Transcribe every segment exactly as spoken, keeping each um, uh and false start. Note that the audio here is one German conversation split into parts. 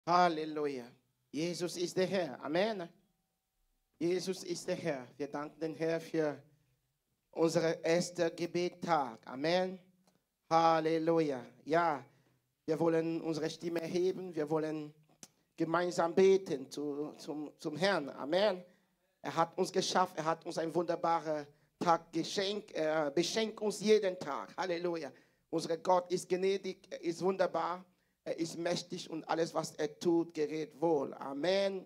Halleluja. Jesus ist der Herr. Amen. Jesus ist der Herr. Wir danken den Herrn für unseren ersten Gebettag. Amen. Halleluja. Ja, wir wollen unsere Stimme erheben. Wir wollen gemeinsam beten zu, zum, zum Herrn. Amen. Er hat uns geschafft. Er hat uns einen wunderbaren Tag geschenkt. Er beschenkt uns jeden Tag. Halleluja. Unser Gott ist gnädig. Er ist wunderbar. Er ist mächtig und alles, was er tut, gerät wohl. Amen.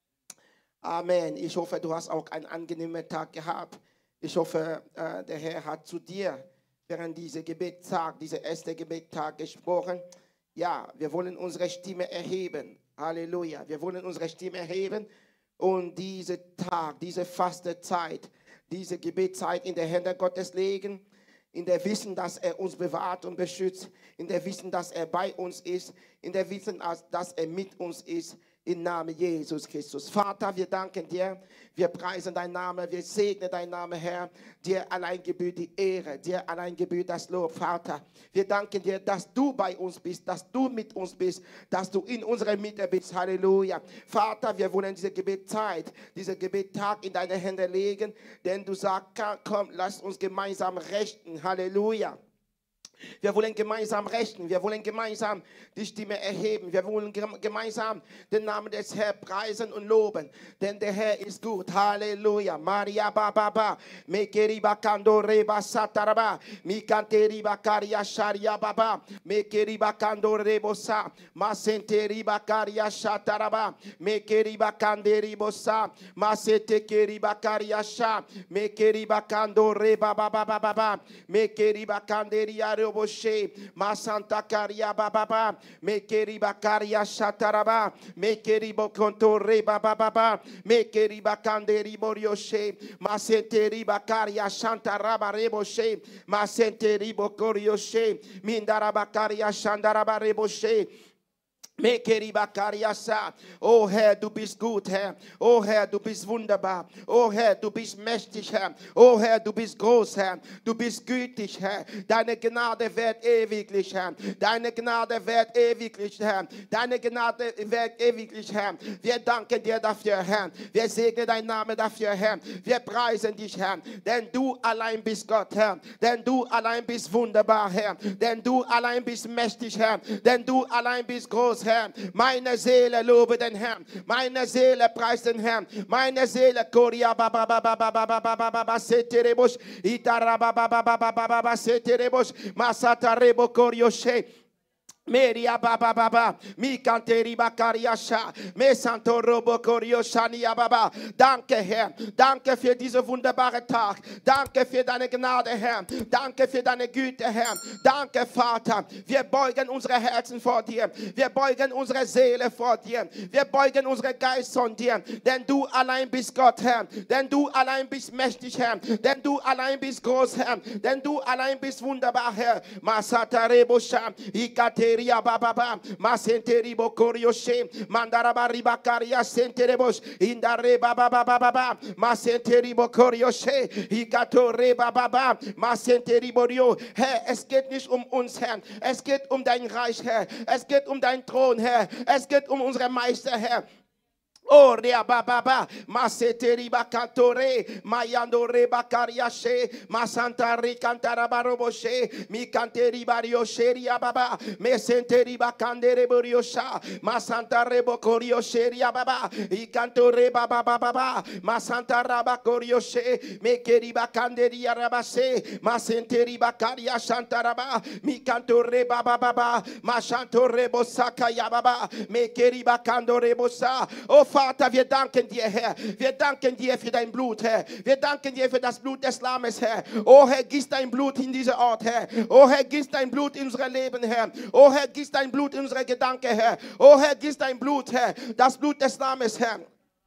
Amen. Ich hoffe, du hast auch einen angenehmen Tag gehabt. Ich hoffe, äh, der Herr hat zu dir während dieser Gebetstag, dieser erste Gebetstag gesprochen. Ja, wir wollen unsere Stimme erheben. Halleluja. Wir wollen unsere Stimme erheben und diesen Tag, diese Fastenzeit, diese Gebetszeit in die Hände Gottes legen. In der Wissen, dass er uns bewahrt und beschützt. In der Wissen, dass er bei uns ist. In der Wissen, dass er mit uns ist. Im Namen Jesus Christus. Vater, wir danken dir. Wir preisen deinen Namen. Wir segnen deinen Namen, Herr. Dir allein gebührt die Ehre. Dir allein gebührt das Lob, Vater. Wir danken dir, dass du bei uns bist. Dass du mit uns bist. Dass du in unserer Mitte bist. Halleluja. Vater, wir wollen diese Gebetszeit, diesen Gebettag in deine Hände legen. Denn du sagst, komm, lass uns gemeinsam rechten. Halleluja. Wir wollen gemeinsam rechten, wir wollen gemeinsam die Stimme erheben, wir wollen gemeinsam den Namen des Herrn preisen und loben, denn der Herr ist gut. Halleluja. Maria Baba Baba, Mekeriba Kando Reba Sataraba, Mikanteri Bakaria Sharia Baba, Mekeriba Kando Rebosa, Masenteri Bakaria Shataraba, Mekeriba Kanderi Bosa, Masete Keriba Karia Sha, Mekeriba Kando Reba Baba Baba, Mekeriba Kanderi Aro Boshe, Masanta Karia Baba, Mekeriba Karia Shataraba, Mekeribo Kontore Baba Baba, Mekeriba Kanderi Borioshe, Masenteri Bakaria Shantaraba Reboshe, Masenteri Bokorioshe, Mindaraba Karia Shandaraba Reboshe. Oh Herr, du bist gut, Herr. Oh Herr, du bist wunderbar. Oh Herr, du bist mächtig, Herr. Oh Herr, du bist groß, Herr. Du bist gütig, Herr. Deine Gnade wird ewiglich, Herr. Deine Gnade wird ewiglich, Herr. Deine Gnade wird ewiglich, Herr. Wir danken dir dafür, Herr. Wir segnen deinen Namen dafür, Herr. Wir preisen dich, Herr. Denn du allein bist Gott, Herr. Denn du allein bist wunderbar, Herr. Denn du allein bist mächtig, Herr. Denn du allein bist groß, Herr. Herr. Meine Seele lobe den Herrn. Meine Seele preist den Herrn. Meine Seele Koria baba baba baba baba baba seterebos itaraba baba baba baba seterebos masatarebo korioshe. Meria baba baba, mi canteri bakariasha, me santo robo korioshania baba. Danke, Herr. Danke für diesen wunderbaren Tag. Danke für deine Gnade, Herr. Danke für deine Güte, Herr. Danke, Vater. Wir beugen unsere Herzen vor dir. Wir beugen unsere Seele vor dir. Wir beugen unsere Geist von dir. Denn du allein bist Gott, Herr. Denn du allein bist mächtig, Herr. Denn du allein bist groß, Herr. Denn du allein bist wunderbar, Herr. Masata rebosha, ikateri Baba, Masenteri Bokorioshe, Mandaraba Ribakaria Senterebos, Indare Baba Baba, Masenteri Bokorioshe, Ikatore Baba, Masenteri Borio. Herr, es geht nicht um uns, Herr. Es geht um dein Reich, Herr. Es geht um deinen Thron, Herr. Es geht um unsere Meister, Herr. Oh, rea baba, maseteri bakantore, mayando rebakariashe, masantari cantarabaroboshe, mi canteri barioscheria baba, mesenteri bakandere boriosha, masantare bocorioscheria baba, i cantore baba baba, masantara corioshe, mekeri bakanderia rabase, masenteri bakaria shantaraba, mi cantore baba baba, masantore bosaka yababa, mekeri bakandore bosa. Oh, Vater, wir danken dir, Herr. Wir danken dir für dein Blut, Herr. Wir danken dir für das Blut des Lammes, Herr. Oh, Herr, gieß dein Blut in diesen Ort, Herr. Oh, Herr, gieß dein Blut in unser Leben, Herr. Oh, Herr, gieß dein Blut in unsere Gedanken, Herr. Oh, Herr, gieß dein Blut, Herr. Das Blut des Lammes, Herr.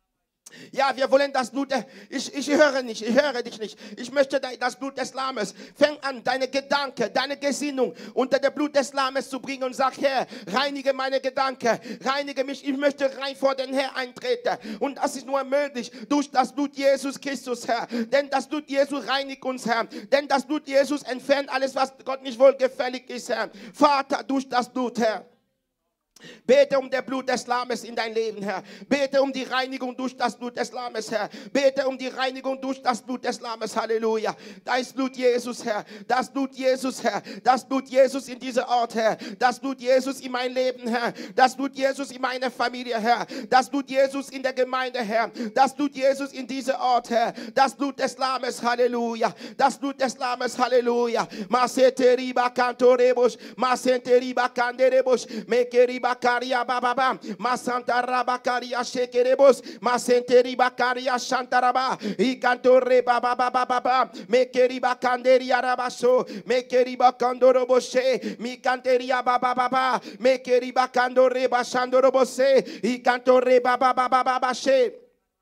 Ja, wir wollen das Blut, ich, ich höre nicht, ich höre dich nicht. Ich möchte das Blut des Lammes. Fang an, deine Gedanken, deine Gesinnung unter das Blut des Lammes zu bringen und sag, Herr, reinige meine Gedanken, reinige mich. Ich möchte rein vor den Herrn eintreten. Und das ist nur möglich durch das Blut Jesus Christus, Herr. Denn das Blut Jesus reinigt uns, Herr. Denn das Blut Jesus entfernt alles, was Gott nicht wohlgefällig ist, Herr. Vater, durch das Blut, Herr. Bete um das Blut des Lammes in dein Leben, Herr. Bete um die Reinigung durch das Blut des Lammes, Herr. Bete um die Reinigung durch das Blut des Lammes, Halleluja. Das Blut Jesus, Herr. Das Blut Jesus, Herr. Das Blut Jesus in dieser Ort, Herr. Das Blut Jesus in mein Leben, Herr. Das Blut Jesus in meine Familie, Herr. Das Blut Jesus in der Gemeinde, Herr. Das Blut Jesus in dieser Ort, Herr. Das Blut des Lammes, Halleluja. Das Blut des Lammes, Halleluja. Masete riba cantorebos, masente riba canderebos, mekeriba Bakaria bababa, masanta rabakaria shekerebos, masenteri bakaria shantaraba, ikantore bababa bababa, mekeri bakanderia rabaso, mekeri bakandoroboshe, mikanteria bababa, mekeri bakandore bashandorobose, ikantore bababa bababa she.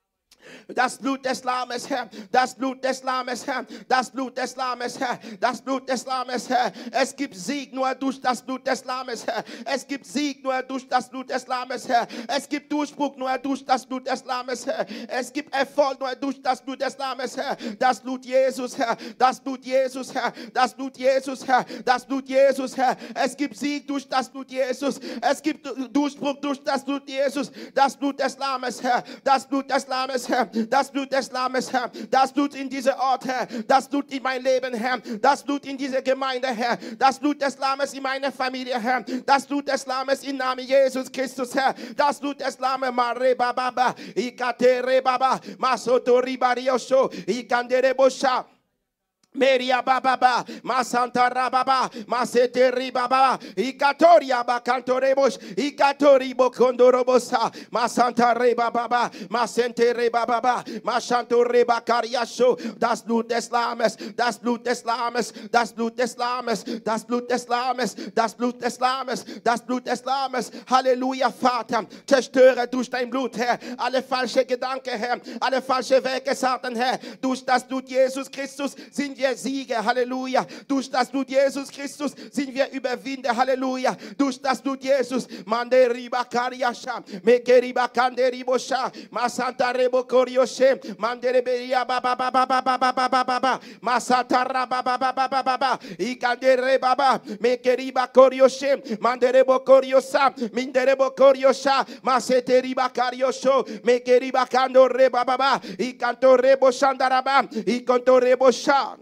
Das Blut des Lammes, Herr. Das Blut des Lammes, Herr. Das Blut des Lammes, Herr. Das Blut des Lammes, Herr. Es gibt Sieg nur durch das Blut des Lammes, Herr. Es gibt Sieg nur durch das Blut des Lammes, Herr. Es gibt Durchbruch nur durch das Blut des Lammes, Herr. Es gibt Erfolg nur durch das Blut des Lammes, Herr. Das Blut Jesus, Herr. Das Blut Jesus, Herr. Das Blut Jesus, Herr. Das Blut Jesus, Herr. Es gibt Sieg durch das Blut Jesus. Es gibt Durchbruch durch das Blut Jesus. Das Blut des Lammes, Herr. Das Blut des Lammes, Herr. Das Blut des Lammes, Herr. Das Blut in dieser Ort, Herr. Das Blut in mein Leben, Herr. Das Blut in dieser Gemeinde, Herr. Das Blut des Lammes in meiner Familie, Herr. Das Blut des Lammes im Namen Jesus Christus, Herr. Das Blut des Lammes, Mare Baba, Ikatere Baba, Masoto Ribariosho, Ikandere Bosha. Meria bababa, masanta rababa, masete ribaba, ikatoria bakantorebos, ikatori bokondorobosa, masanta rebababa, masente rebababa, masanto rebakariasho. Das Blut des Lammes, das Blut des Lammes, das Blut des Lammes, das Blut des Lammes, das Blut des Lammes, das Blut des Lammes. Halleluja, Vater. Zerstöre durch dein Blut, Herr, alle falsche Gedanken, Herr, alle falsche Werke, Satan, Herr. Durch das Blut Jesus Christus sind wir Sieger, Halleluja. Durch das Blut Jesus Christus sind wir Überwinder, Halleluja. Durch das Blut Jesus, Manderiba Kariasha, Mekeriba Kanderibosha, Masanta Rebo Korioshe, Mandereberia Baba Baba Baba Baba Baba, Masanta Raba Baba Baba Baba, Ikandere Baba, Mekeriba Korioshe, Manderebo Koriosa, Minderebo Koriosha, Maseteriba Kariosho, Mekeriba Kandore Baba, Ikantorebo Shandaraba, Ikantorebo Shan.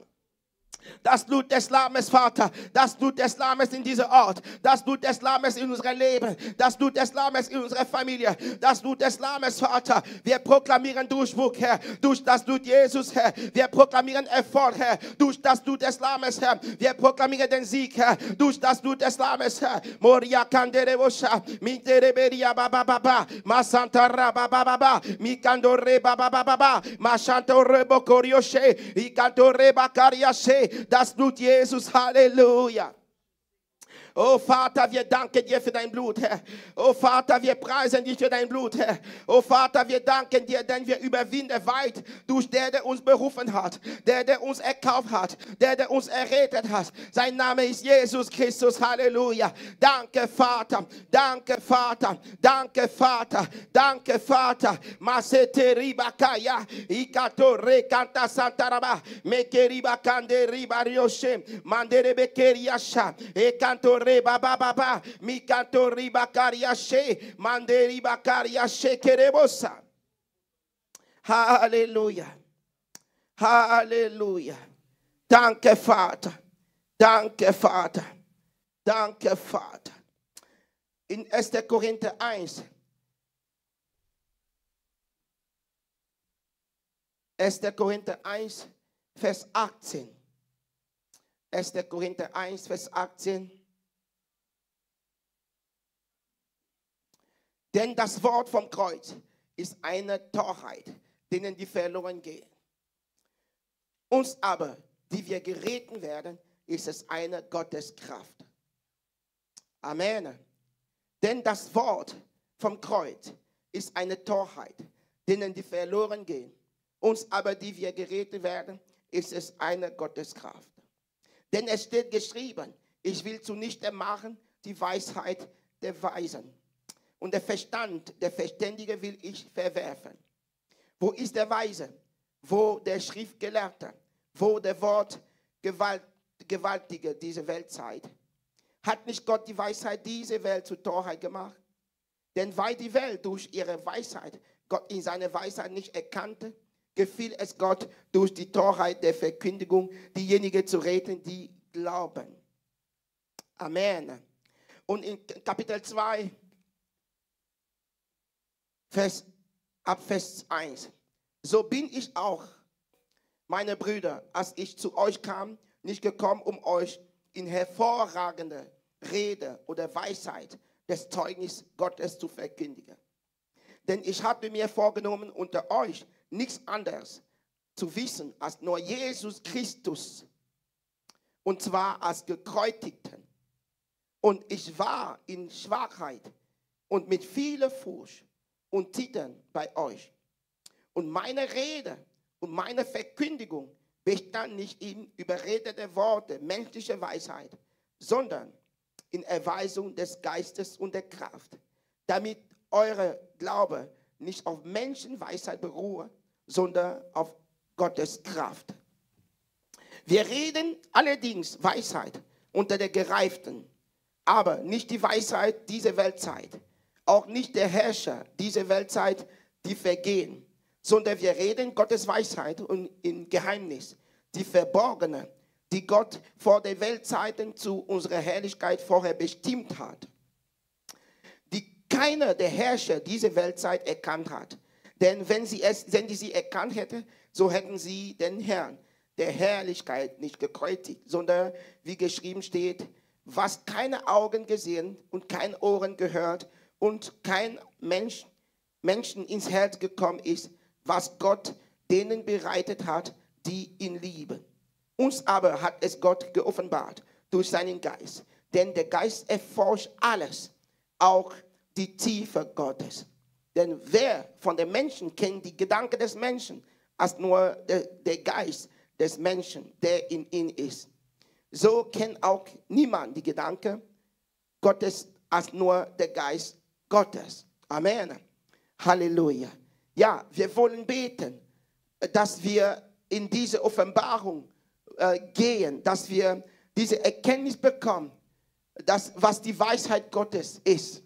Das Blut des Lammes, Vater. Das Blut des Lammes in dieser Ort. Das Blut des Lammes in unserem Leben. Das Blut des Lammes in unserer Familie. Das Blut des Lammes, Vater. Wir proklamieren Durchbruch, Herr. Durch das Blut Jesus, Herr. Wir proklamieren Erfolg, Herr. Durch das Blut des Lammes, Herr. Wir proklamieren den Sieg, Herr. Durch das Blut des Lammes, Herr. Moria Kanderebosha. Mintereberia Baba Baba. Masantara Baba Baba. Mikandore Baba Baba. Mashantore Bokorioshe. Ikantore Bakariashe. Das Blut Jesus, Halleluja. Oh Vater, wir danken dir für dein Blut, Herr. Oh Vater, wir preisen dich für dein Blut, Herr. Oh Vater, wir danken dir, denn wir überwinden weit durch der, der uns berufen hat, der, der uns erkauft hat, der, der uns errettet hat. Sein Name ist Jesus Christus, Halleluja. Danke, Vater, danke, Vater, danke, Vater, danke, Vater. Masete ribakaya, ikato rekanta santaraba, mekeriba kande ribariyoshe, mandere bekeriasha, ekanto Reba baba, mikanto ribakaria she, manderi bakaria she kerebosa. Halleluja. Halleluja. Danke, Vater. Danke, Vater. Danke, Vater. In erster Korinther eins. erster Korinther eins, Vers achtzehn. erster Korinther eins, Vers achtzehn. Denn das Wort vom Kreuz ist eine Torheit, denen die verloren gehen. Uns aber, die wir gerettet werden, ist es eine Gotteskraft. Amen. Denn das Wort vom Kreuz ist eine Torheit, denen die verloren gehen. Uns aber, die wir gerettet werden, ist es eine Gotteskraft. Denn es steht geschrieben, ich will zunichte machen die Weisheit der Weisen. Und der Verstand der Verständige will ich verwerfen. Wo ist der Weise? Wo der Schriftgelehrte? Wo der Wort Gewalt, Gewaltige dieser Weltzeit? Hat nicht Gott die Weisheit dieser Welt zur Torheit gemacht? Denn weil die Welt durch ihre Weisheit Gott in seiner Weisheit nicht erkannte, gefiel es Gott durch die Torheit der Verkündigung, diejenigen zu retten, die glauben. Amen. Und in Kapitel zwei, Vers, ab Vers eins. So bin ich auch, meine Brüder, als ich zu euch kam, nicht gekommen, um euch in hervorragender Rede oder Weisheit des Zeugnis Gottes zu verkündigen. Denn ich hatte mir vorgenommen, unter euch nichts anderes zu wissen als nur Jesus Christus, und zwar als Gekreuzigten. Und ich war in Schwachheit und mit vieler Furcht und Zittern bei euch. Und meine Rede und meine Verkündigung bestand nicht in überredete Worte, menschliche Weisheit, sondern in Erweisung des Geistes und der Kraft, damit eure Glaube nicht auf Menschenweisheit beruhe, sondern auf Gottes Kraft. Wir reden allerdings Weisheit unter der Gereiften, aber nicht die Weisheit dieser Weltzeit, auch nicht der Herrscher dieser Weltzeit, die vergehen, sondern wir reden Gottes Weisheit und im Geheimnis, die verborgene, die Gott vor der Weltzeiten zu unserer Herrlichkeit vorher bestimmt hat, die keiner der Herrscher dieser Weltzeit erkannt hat. Denn wenn sie, es, wenn sie sie erkannt hätte, so hätten sie den Herrn der Herrlichkeit nicht gekreuzigt, sondern wie geschrieben steht, was keine Augen gesehen und kein Ohren gehört und kein Mensch, Menschen ins Herz gekommen ist, was Gott denen bereitet hat, die ihn lieben. Uns aber hat es Gott geoffenbart durch seinen Geist. Denn der Geist erforscht alles, auch die Tiefe Gottes. Denn wer von den Menschen kennt die Gedanken des Menschen, als nur der, der Geist des Menschen, der in ihm ist. So kennt auch niemand die Gedanken Gottes, als nur der Geist Gottes. Amen. Halleluja. Ja, wir wollen beten, dass wir in diese Offenbarung äh, gehen, dass wir diese Erkenntnis bekommen, dass, was die Weisheit Gottes ist.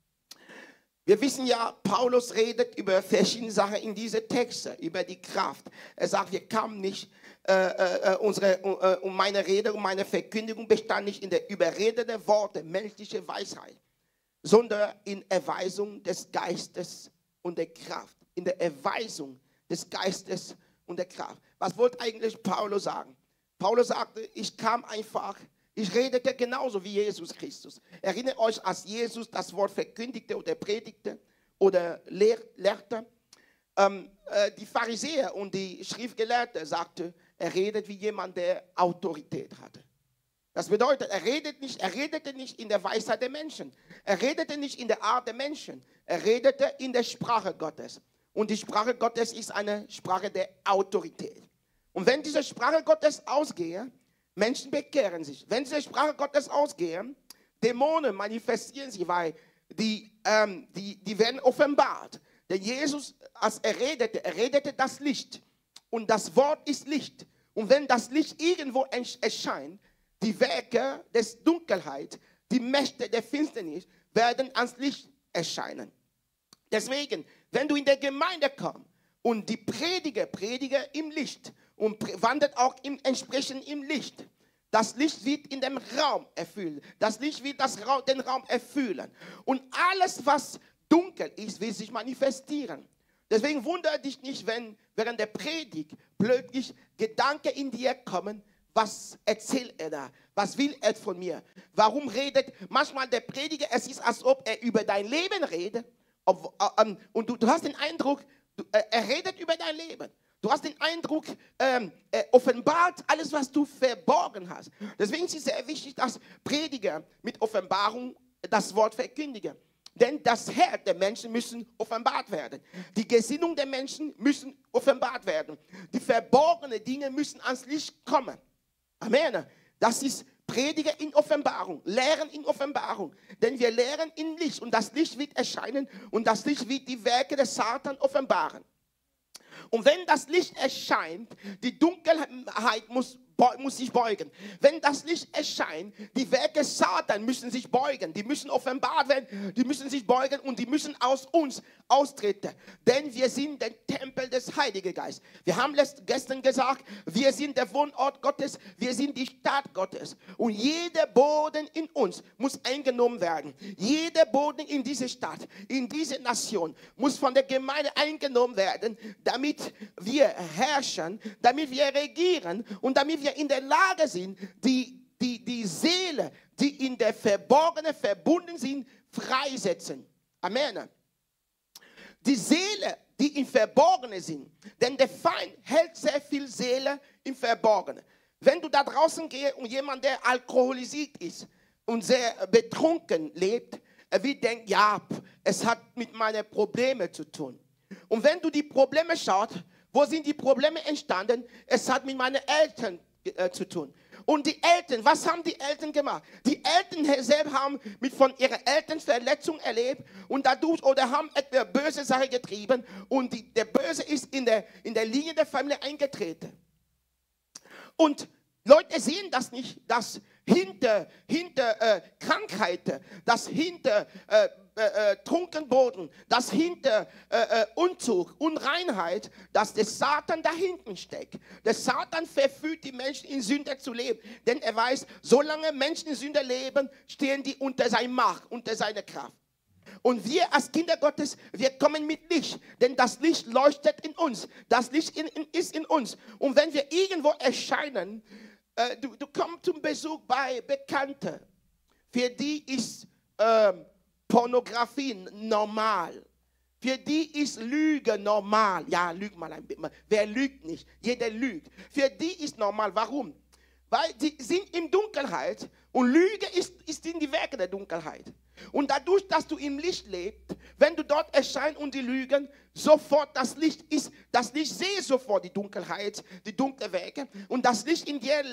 Wir wissen ja, Paulus redet über verschiedene Sachen in diesen Texten, über die Kraft. Er sagt, wir kamen nicht, äh, äh, unsere, äh, um meine Rede, um meine Verkündigung bestand nicht in der überredenden Worte, menschliche Weisheit, sondern in Erweisung des Geistes und der Kraft. In der Erweisung des Geistes und der Kraft. Was wollte eigentlich Paulus sagen? Paulus sagte, ich kam einfach, ich redete genauso wie Jesus Christus. Erinnert euch, als Jesus das Wort verkündigte oder predigte oder lehr, lehrte. Ähm, äh, die Pharisäer und die Schriftgelehrten sagten, er redet wie jemand, der Autorität hatte. Das bedeutet, er, redet nicht, er redete nicht in der Weisheit der Menschen. Er redete nicht in der Art der Menschen. Er redete in der Sprache Gottes. Und die Sprache Gottes ist eine Sprache der Autorität. Und wenn diese Sprache Gottes ausgehe, Menschen bekehren sich. Wenn diese Sprache Gottes ausgehe, Dämonen manifestieren sich, weil die, ähm, die, die werden offenbart. Denn Jesus, als er redete, er redete das Licht. Und das Wort ist Licht. Und wenn das Licht irgendwo erscheint, die Werke des Dunkelheit, die Mächte der Finsternis werden ans Licht erscheinen. Deswegen, wenn du in der Gemeinde kommst und die Prediger, Prediger im Licht und wandert auch im, entsprechend im Licht, das Licht wird in dem Raum erfüllen. Das Licht wird das Raum, den Raum erfüllen. Und alles, was dunkel ist, will sich manifestieren. Deswegen wundere dich nicht, wenn während der Predigt plötzlich Gedanken in dir kommen. Was erzählt er da? Was will er von mir? Warum redet manchmal der Prediger, es ist, als ob er über dein Leben redet. Ob, ähm, und du, du hast den Eindruck, du, äh, er redet über dein Leben. Du hast den Eindruck, ähm, er offenbart alles, was du verborgen hast. Deswegen ist es sehr wichtig, dass Prediger mit Offenbarung das Wort verkündigen. Denn das Herz der Menschen müssen offenbart werden. Die Gesinnung der Menschen müssen offenbart werden. Die verborgenen Dinge müssen ans Licht kommen. Amen. Das ist Prediger in Offenbarung, Lehren in Offenbarung. Denn wir lehren in Licht und das Licht wird erscheinen und das Licht wird die Werke des Satan offenbaren. Und wenn das Licht erscheint, die Dunkelheit muss muss sich beugen. Wenn das Licht erscheint, die Werke Satan müssen sich beugen. Die müssen offenbart werden, die müssen sich beugen und die müssen aus uns austreten. Denn wir sind der Tempel des Heiligen Geistes. Wir haben gestern gesagt, wir sind der Wohnort Gottes, wir sind die Stadt Gottes. Und jeder Boden in uns muss eingenommen werden. Jeder Boden in diese Stadt, in diese Nation muss von der Gemeinde eingenommen werden, damit wir herrschen, damit wir regieren und damit wir in der Lage sind, die, die, die Seele, die in der Verborgenen verbunden sind, freisetzen. Amen. Die Seele, die im Verborgenen sind. Denn der Feind hält sehr viel Seele im Verborgenen. Wenn du da draußen gehst und jemand, der alkoholisiert ist und sehr betrunken lebt, er wird denken, ja, es hat mit meinen Problemen zu tun. Und wenn du die Probleme schaust, wo sind die Probleme entstanden? Es hat mit meinen Eltern äh, zu tun. Und die Eltern, was haben die Eltern gemacht? Die Eltern selbst haben mit von ihren Eltern Verletzungen erlebt und dadurch oder haben etwas böse Sache getrieben und die, der Böse ist in der, in der Linie der Familie eingetreten. Und Leute sehen das nicht, dass hinter, hinter äh, Krankheiten, dass hinter äh, äh, äh, Trunkenboden, dass hinter äh, äh, Unzug, Unreinheit, dass der Satan da hinten steckt. Der Satan verführt die Menschen in Sünde zu leben, denn er weiß, solange Menschen in Sünde leben, stehen die unter seiner Macht, unter seiner Kraft. Und wir als Kinder Gottes, wir kommen mit Licht, denn das Licht leuchtet in uns, das Licht in, in, ist in uns. Und wenn wir irgendwo erscheinen, äh, du, du kommst zum Besuch bei Bekannten, für die ist ähm, Pornografie normal. Für die ist Lüge normal. Ja, lüg mal ein bisschen. Wer lügt nicht? Jeder lügt. Für die ist normal. Warum? Weil die sind in Dunkelheit und Lüge ist, ist in die Werke der Dunkelheit. Und dadurch, dass du im Licht lebst, wenn du dort erscheinst und die lügen, sofort das Licht ist, das Licht sehe sofort die Dunkelheit, die dunkle Werke und das Licht in dir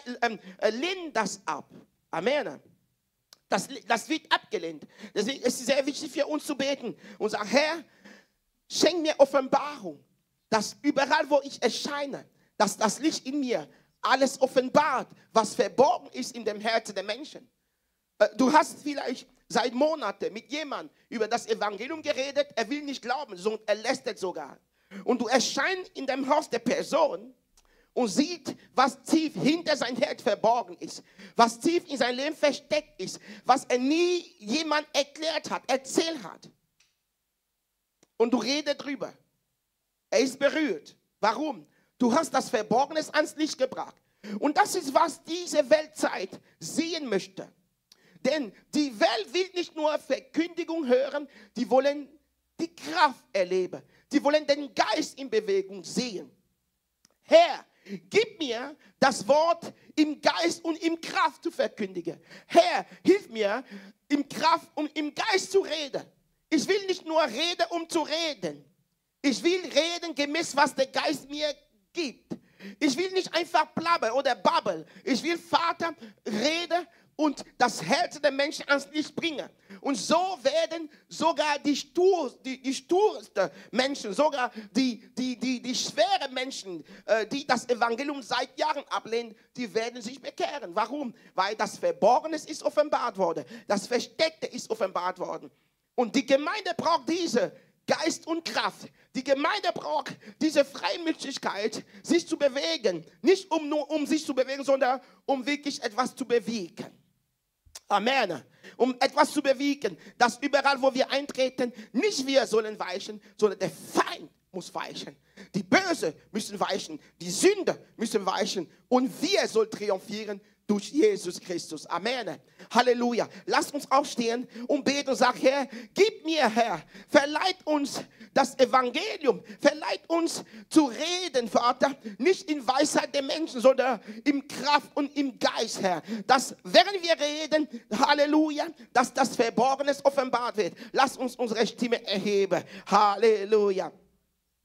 lehnt das ab. Amen. Das, das wird abgelehnt. Deswegen ist es sehr wichtig für uns zu beten und sagen, Herr, schenk mir Offenbarung, dass überall, wo ich erscheine, dass das Licht in mir alles offenbart, was verborgen ist in dem Herzen der Menschen. Du hast vielleicht seit Monaten mit jemandem über das Evangelium geredet, er will nicht glauben, sondern er lästert sogar. Und du erscheinst in dem Haus der Person und sieht, was tief hinter sein Herz verborgen ist, was tief in sein Leben versteckt ist, was er nie jemand erklärt hat, erzählt hat. Und du redest drüber. Er ist berührt. Warum? Du hast das Verborgene ans Licht gebracht. Und das ist, was diese Weltzeit sehen möchte. Denn die Welt will nicht nur Verkündigung hören, die wollen die Kraft erleben. Die wollen den Geist in Bewegung sehen. Herr, gib mir das Wort im Geist und in Kraft zu verkündigen. Herr, hilf mir, in Kraft und im Geist zu reden. Ich will nicht nur reden, um zu reden. Ich will reden gemäß, was der Geist mir gibt. Ich will nicht einfach plappern oder babbeln. Ich will, Vater, reden und das Herz der Menschen ans Licht bringen. Und so werden sogar die, stur, die, die stursten Menschen, sogar die, die, die, die schweren Menschen, äh, die das Evangelium seit Jahren ablehnen, die werden sich bekehren. Warum? Weil das Verborgene ist offenbart worden. Das Versteckte ist offenbart worden. Und die Gemeinde braucht diese Geist und Kraft. Die Gemeinde braucht diese Freimütigkeit, sich zu bewegen. Nicht um nur um sich zu bewegen, sondern um wirklich etwas zu bewegen. Amen. Um etwas zu bewegen, dass überall, wo wir eintreten, nicht wir sollen weichen, sondern der Feind muss weichen. Die Böse müssen weichen, die Sünder müssen weichen und wir sollen triumphieren durch Jesus Christus. Amen. Halleluja. Lasst uns aufstehen und beten und sagen, Herr, gib mir, Herr, verleiht uns das Evangelium, verleiht uns zu reden, Vater, nicht in Weisheit der Menschen, sondern in Kraft und im Geist, Herr. Dass, während wir reden, Halleluja, dass das Verborgene offenbart wird. Lasst uns unsere Stimme erheben. Halleluja.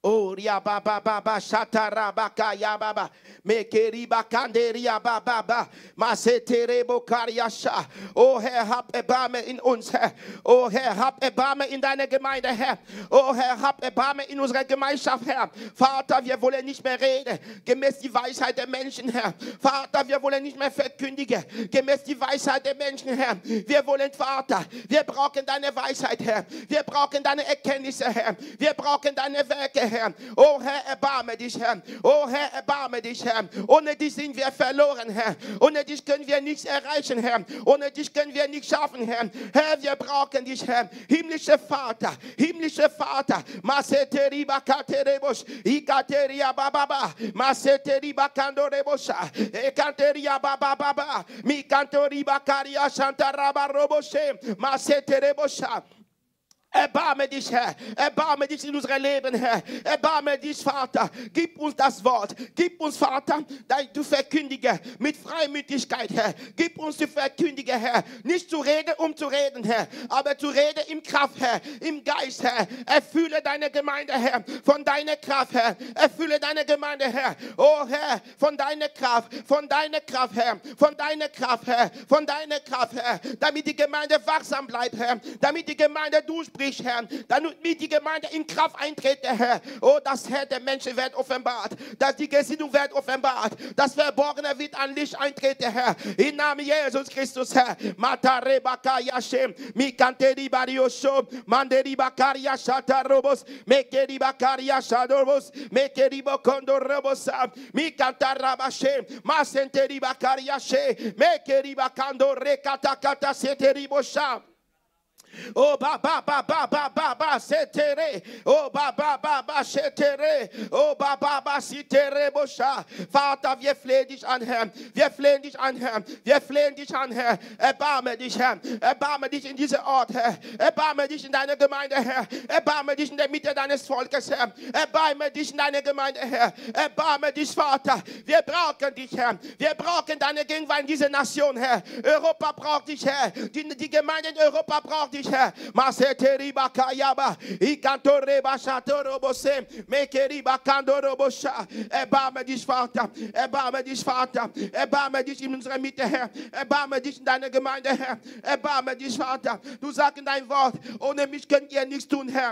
Oh, ria ba ba ba ba shatara baka ya baba. Mekeri bakanderia ba ba ba. Maseterebo kariasha. Oh Herr, hab Erbarme in uns, Herr. Oh Herr, hab Erbarme in deiner Gemeinde, Herr. Oh Herr, hab Erbarme in unserer Gemeinschaft, Herr. Vater, wir wollen nicht mehr reden, gemäß die Weisheit der Menschen, Herr. Vater, wir wollen nicht mehr verkündigen, gemäß die Weisheit der Menschen, Herr. Wir wollen, Vater, wir brauchen deine Weisheit, Herr. Wir brauchen deine Erkenntnisse, Herr. Wir brauchen deine Werke, Herr. Oh Herr, erbarme dich, Herr. Oh Herr, erbarme dich, Herr. Ohne dich sind wir verloren, Herr. Ohne dich können wir nichts erreichen, Herr. Ohne dich können wir nichts schaffen, Herr. Herr, wir brauchen dich, Herr. Himmlischer Vater, himmlischer Vater. Maseteri bakaterebos, ikateria bababa, maseteri bakandorebosha, ekateria bababa, mikantori bakaria shantaraba roboshe, maseterebosha. Erbarme dich, Herr. Erbarme dich in unserem Leben, Herr. Erbarme dich, Vater. Gib uns das Wort. Gib uns, Vater, du verkündige mit Freimütigkeit, Herr. Gib uns die Verkündige, Herr. Nicht zu reden, um zu reden, Herr, aber zu reden im Kraft, Herr, im Geist, Herr. Erfülle deine Gemeinde, Herr, von deiner Kraft, Herr. Erfülle deine Gemeinde, Herr. Oh, Herr, von deiner Kraft, von deiner Kraft, Herr. Von deiner Kraft, Herr. Von deiner Kraft, Herr. Damit die Gemeinde wachsam bleibt, Herr. Damit die Gemeinde durchbricht, Herr, damit die Gemeinde in Kraft eintrete, Herr. Oh, das Herr der Menschen wird offenbart, dass die Gesinnung wird offenbart, das Verborgene wird an Licht eintreten, Herr. Im Namen Jesus Christus, Herr. Matare bakaya shem, mikanteri bariosho, manderi bakaria shatarobos, mekeri bakaria shadobos, mekeri bokondo robosa, mikantarabashe, masenteri bakaria she, mekeri bakando rekatakata seteri bosha. Oh ba ba ba ba ba ba ba setere. Oh ba ba ba ba setere. Oh ba ba ba setere bosha. Vater, wir flehen dich an, Herr. Wir flehen dich an, Herr. Wir flehen dich an, Herr. Erbarme dich, Herr. Erbarme dich in diesem Ort, Herr. Erbarme dich in deiner Gemeinde, Herr. Erbarme dich in der Mitte deines Volkes, Herr. Erbarme dich in deiner Gemeinde, Herr. Erbarme dich, Vater. Wir brauchen dich, Herr. Wir brauchen deine Gegenwart in dieser Nation, Herr. Europa braucht dich, Herr. Die, die Gemeinde in Europa braucht dich, Herr. Maseteri bakayaba, ikantore bashatorobose, mekeri bakandorobosha. Erbarme dich, Vater. Erbarme dich, Vater. Erbarme dich in unserer Mitte, Herr. Erbarme dich in deiner Gemeinde, Herr. Erbarme dich, Vater. Du sagst in dein Wort, ohne mich könnt ihr nichts tun, Herr.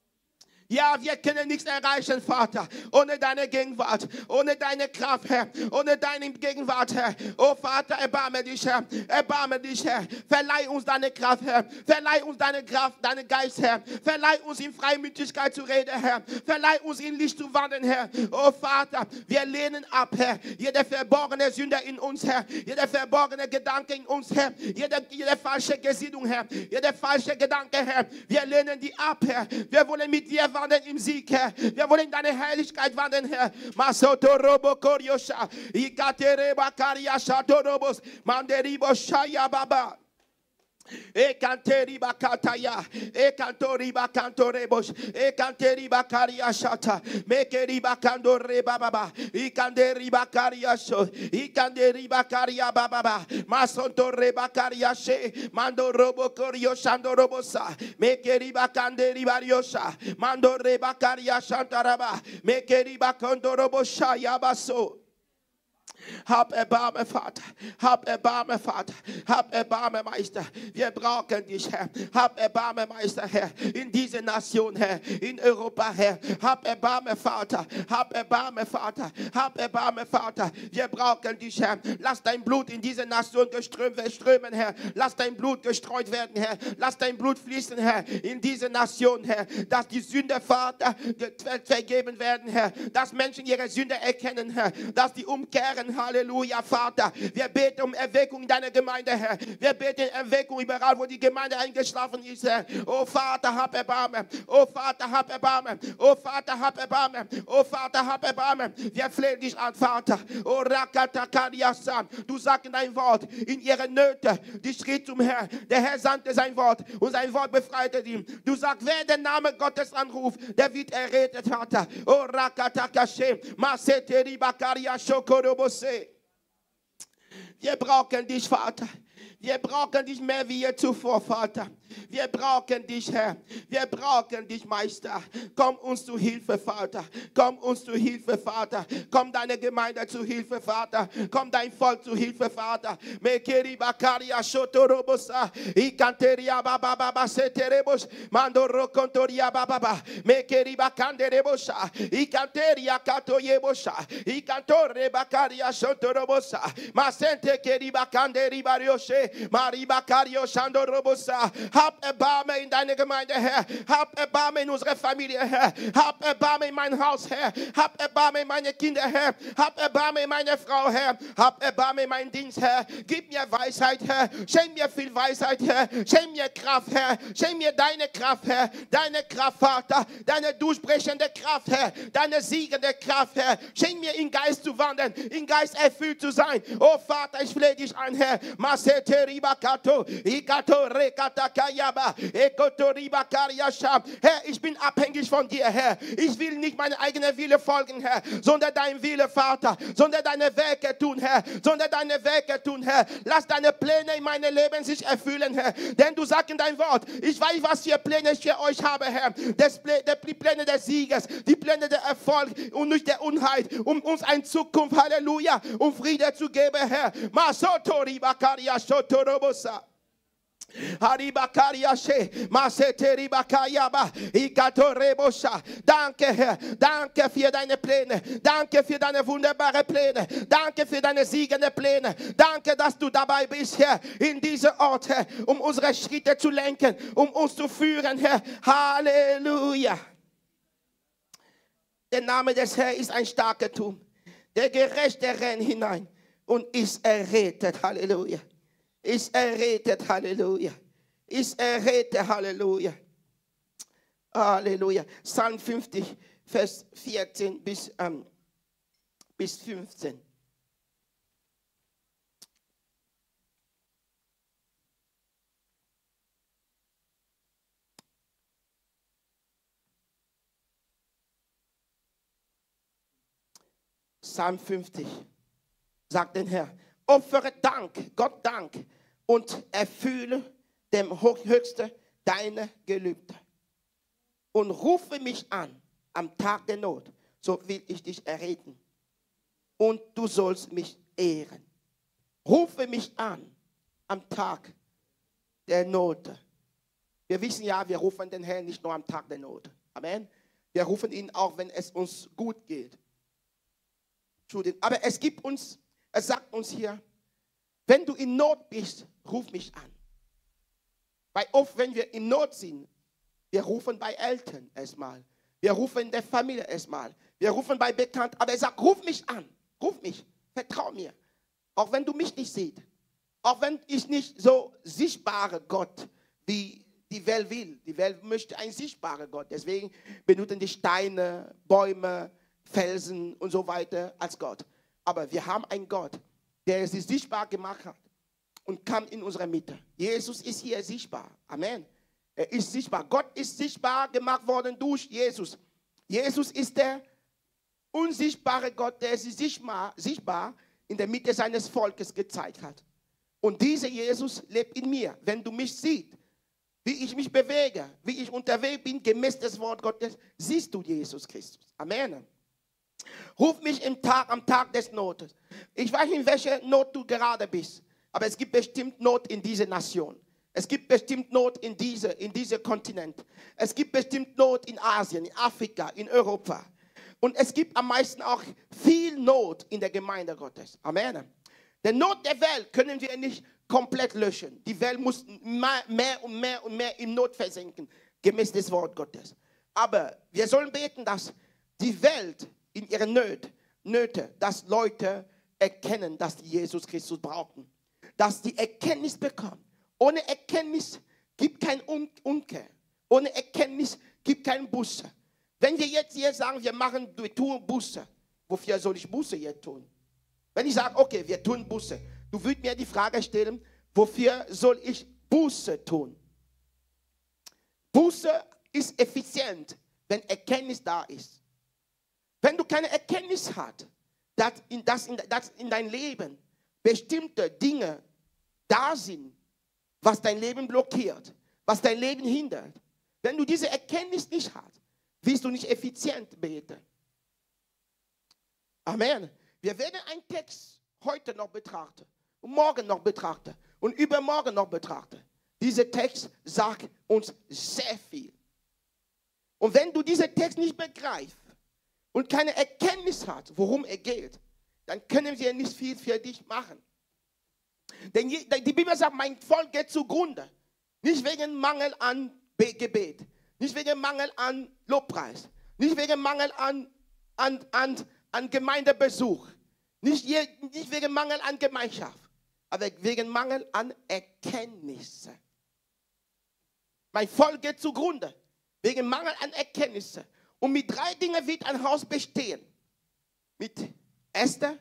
Ja, wir können nichts erreichen, Vater, ohne deine Gegenwart, ohne deine Kraft, Herr, ohne deine Gegenwart, Herr. Oh, Vater, erbarme dich, Herr, erbarme dich, Herr. Verleih uns deine Kraft, Herr. Verleih uns deine Kraft, deinen Geist, Herr. Verleih uns in Freimütigkeit zu reden, Herr. Verleih uns in Licht zu wandeln, Herr. Oh, Vater, wir lehnen ab, Herr. Jede verborgene Sünde in uns, Herr. Jede verborgene Gedanke in uns, Herr. Jede, jede falsche Gesinnung, Herr. Jede falsche Gedanke, Herr. Wir lehnen die ab, Herr. Wir wollen mit dir wandeln im Sieg, Herr. Wir wollen deine Herrlichkeit wandeln, Herr. Masoto robo koriosha, ikatere bakaria shatorobos, manderibo shaya baba. Ekanteri bakataya, ekantori bakantorebos, ekanteri bakaria shata, mekeri bakandore bababa, ikanderi bakaria sho, ikanderi bakaria bababa, masontore bakaria she, mando robo korio shando robosa, mekeri bakanderi bariosa, mando re bakaria shantaraba, mekeri bakondo robosha yabaso. Hab Erbarme, Vater. Hab Erbarme, Vater. Hab Erbarme, Meister. Wir brauchen dich, Herr. Hab Erbarme, Meister, Herr. In dieser Nation, Herr. In Europa, Herr. Hab Erbarme, Vater. Hab Erbarme, Vater. Hab Erbarme, Vater. Wir brauchen dich, Herr. Lass dein Blut in diese Nation strömen, Herr. Lass dein Blut gestreut werden, Herr. Lass dein Blut fließen, Herr. In diese Nation, Herr. Dass die Sünde, Vater, vergeben werden, Herr. Dass Menschen ihre Sünde erkennen, Herr. Dass die umkehren, Halleluja, Vater. Wir beten um Erweckung in deiner Gemeinde, Herr. Wir beten um Erweckung überall, wo die Gemeinde eingeschlafen ist, Herr. Oh Vater, hab Erbarmen. Oh Vater, hab Erbarmen. Oh Vater, hab Erbarmen. Oh Vater, hab Erbarmen. Wir flehen dich an, Vater. Oh Rakatakariasan. Du sagst in dein Wort, in ihre Nöte, die schritt zum Herrn. Der Herr sandte sein Wort und sein Wort befreite ihn. Du sagst, wer den Namen Gottes anruft, der wird errettet, Vater. Oh Rakatakashe. Maseteri Bakaria Shokorobose. Wir brauchen dich, Vater. Wir brauchen dich mehr wie je zuvor, Vater. Wir brauchen dich, Herr. Wir brauchen dich, Meister. Komm uns zu Hilfe, Vater. Komm uns zu Hilfe, Vater. Komm deine Gemeinde zu Hilfe, Vater. Komm dein Volk zu Hilfe, Vater. Mekeri bakaria shotorobosa. Ikanteria baba baba seterebos. Mandoro kontoria baba. Mekeri bakanderebosha. Ikanteria katoyebosha. Ikantore bakaria shotorobosa. Masente keri bakanderi barioshe. Mari bakario shandorobosa. Hab Erbarmen in deine Gemeinde, Herr. Hab Erbarmen in unsere Familie, Herr. Hab Erbarmen in mein Haus, Herr. Hab Erbarmen in meine Kinder, Herr. Hab Erbarmen in meine Frau, Herr. Hab Erbarmen in meinen Dienst, Herr. Gib mir Weisheit, Herr. Schenk mir viel Weisheit, Herr. Schenk mir Kraft, Herr. Schenk mir deine Kraft, Herr. Deine Kraft, Vater. Deine durchbrechende Kraft, Herr. Deine siegende Kraft, Herr. Schenk mir in Geist zu wandeln, in Geist erfüllt zu sein. Oh Vater, ich flehe dich an, Herr. Masete ribakato, ikato rekataka. Herr, ich bin abhängig von dir, Herr. Ich will nicht meine eigene Wille folgen, Herr, sondern dein Wille, Vater, sondern deine Werke tun, Herr, sondern deine Werke tun, Herr. Lass deine Pläne in meinem Leben sich erfüllen, Herr, denn du sagst in dein Wort, ich weiß, was für Pläne ich für euch habe, Herr. Das Plä die Pläne des Sieges, die Pläne der Erfolg und nicht der Unheit, um uns eine Zukunft, Halleluja, um Friede zu geben, Herr. Masotori bakaria shotorobosa. Danke, Herr. Danke für deine Pläne. Danke für deine wunderbaren Pläne. Danke für deine siegenden Pläne. Danke, dass du dabei bist, Herr, in diesem Ort, Herr, um unsere Schritte zu lenken, um uns zu führen, Herr. Halleluja. Der Name des Herrn ist ein starker Turm. Der Gerechte rennt hinein und ist errettet. Halleluja. Ist errettet, Halleluja. Ist errettet, Halleluja. Halleluja. Psalm fünfzig, Vers vierzehn bis, ähm, bis fünfzehn. Psalm fünfzig, sagt der Herr, opfere Dank, Gott Dank und erfülle dem Höchsten deine Gelübde. Und rufe mich an am Tag der Not, so will ich dich erretten. Und du sollst mich ehren. Rufe mich an am Tag der Not. Wir wissen ja, wir rufen den Herrn nicht nur am Tag der Not. Amen. Wir rufen ihn auch, wenn es uns gut geht. Entschuldigung. Aber es gibt uns, es sagt uns hier, wenn du in Not bist, ruf mich an. Weil oft, wenn wir in Not sind, wir rufen bei Eltern erstmal. Wir rufen in der Familie erstmal. Wir rufen bei Bekannten. Aber er sagt, ruf mich an. Ruf mich. Vertrau mir. Auch wenn du mich nicht siehst. Auch wenn ich nicht so sichtbare Gott, wie die Welt will. Die Welt möchte einen sichtbaren Gott. Deswegen benutzen die Steine, Bäume, Felsen und so weiter als Gott. Aber wir haben einen Gott, der sich sichtbar gemacht hat und kam in unsere Mitte. Jesus ist hier sichtbar. Amen. Er ist sichtbar. Gott ist sichtbar gemacht worden durch Jesus. Jesus ist der unsichtbare Gott, der sich sichtbar, sichtbar in der Mitte seines Volkes gezeigt hat. Und dieser Jesus lebt in mir. Wenn du mich siehst, wie ich mich bewege, wie ich unterwegs bin, gemäß des Wort Gottes, siehst du Jesus Christus. Amen. Ruf mich im Tag, am Tag des Notes. Ich weiß nicht, in welcher Not du gerade bist, aber es gibt bestimmt Not in dieser Nation. Es gibt bestimmt Not in diesem in diese Kontinent. Es gibt bestimmt Not in Asien, in Afrika, in Europa. Und es gibt am meisten auch viel Not in der Gemeinde Gottes. Amen. Die Not der Welt können wir nicht komplett löschen. Die Welt muss mehr und mehr und mehr in Not versinken, gemäß des Wort Gottes. Aber wir sollen beten, dass die Welt in ihren Nöten, Nöte, dass Leute erkennen, dass die Jesus Christus brauchen. Dass die Erkenntnis bekommen. Ohne Erkenntnis gibt kein Umkehr. Ohne Erkenntnis gibt kein Buße. Wenn wir jetzt hier sagen, wir machen, wir tun Buße, wofür soll ich Buße jetzt tun? Wenn ich sage, okay, wir tun Buße, du würdest mir die Frage stellen, wofür soll ich Buße tun? Buße ist effizient, wenn Erkenntnis da ist. Wenn du keine Erkenntnis hast, dass in, dass in, dass in dein Leben bestimmte Dinge da sind, was dein Leben blockiert, was dein Leben hindert. Wenn du diese Erkenntnis nicht hast, wirst du nicht effizient beten. Amen. Wir werden einen Text heute noch betrachten und morgen noch betrachten und übermorgen noch betrachten. Dieser Text sagt uns sehr viel. Und wenn du diesen Text nicht begreifst und keine Erkenntnis hast, worum er geht, dann können wir nicht viel für dich machen. Denn die Bibel sagt, mein Volk geht zugrunde. Nicht wegen Mangel an Gebet, nicht wegen Mangel an Lobpreis, nicht wegen Mangel an, an, an, an Gemeindebesuch, nicht, je, nicht wegen Mangel an Gemeinschaft, aber wegen Mangel an Erkenntnisse. Mein Volk geht zugrunde, wegen Mangel an Erkenntnisse. Und mit drei Dingen wird ein Haus bestehen. Mit Esther.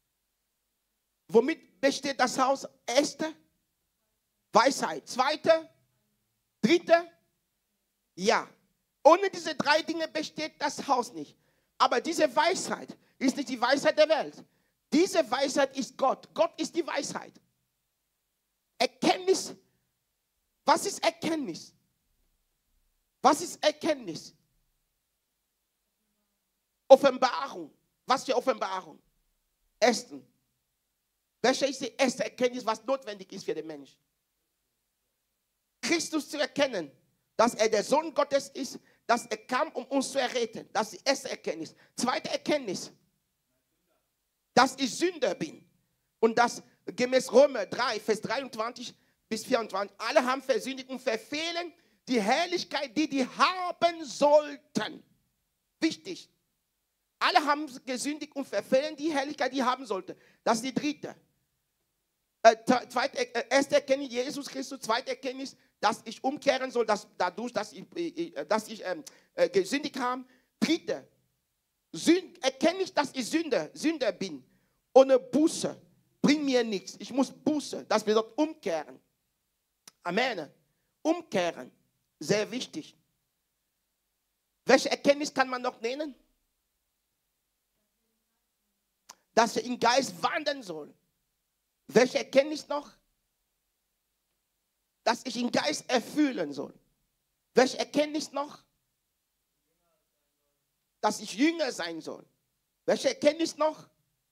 Womit besteht das Haus? Esther. Weisheit. Zweite. Dritte. Ja. Ohne diese drei Dinge besteht das Haus nicht. Aber diese Weisheit ist nicht die Weisheit der Welt. Diese Weisheit ist Gott. Gott ist die Weisheit. Erkenntnis. Was ist Erkenntnis? Was ist Erkenntnis? Offenbarung. Was für Offenbarung? Erstens. Welche ist die erste Erkenntnis, was notwendig ist für den Menschen? Christus zu erkennen, dass er der Sohn Gottes ist, dass er kam, um uns zu erretten. Das ist die erste Erkenntnis. Zweite Erkenntnis, dass ich Sünder bin. Und dass gemäß Römer drei, Vers dreiundzwanzig bis vierundzwanzig, alle haben versündigt und verfehlen die Herrlichkeit, die die haben sollten. Wichtig. Alle haben gesündigt und verfehlen die Herrlichkeit, die haben sollten. Das ist die dritte. Äh, zweite, äh, erste Erkenntnis, Jesus Christus. Zweite Erkenntnis, dass ich umkehren soll, dass, dadurch, dass ich, äh, dass ich ähm, äh, gesündigt habe. Dritte, Sünd, Erkenntnis, dass ich Sünder, Sünder bin. Ohne Buße bringt mir nichts. Ich muss Buße, das bedeutet umkehren. Amen. Umkehren, sehr wichtig. Welche Erkenntnis kann man noch nennen? Dass wir im Geist wandeln sollen. Welche Erkenntnis noch? Dass ich im Geist erfüllen soll. Welche Erkenntnis noch? Dass ich Jünger sein soll. Welche Erkenntnis noch?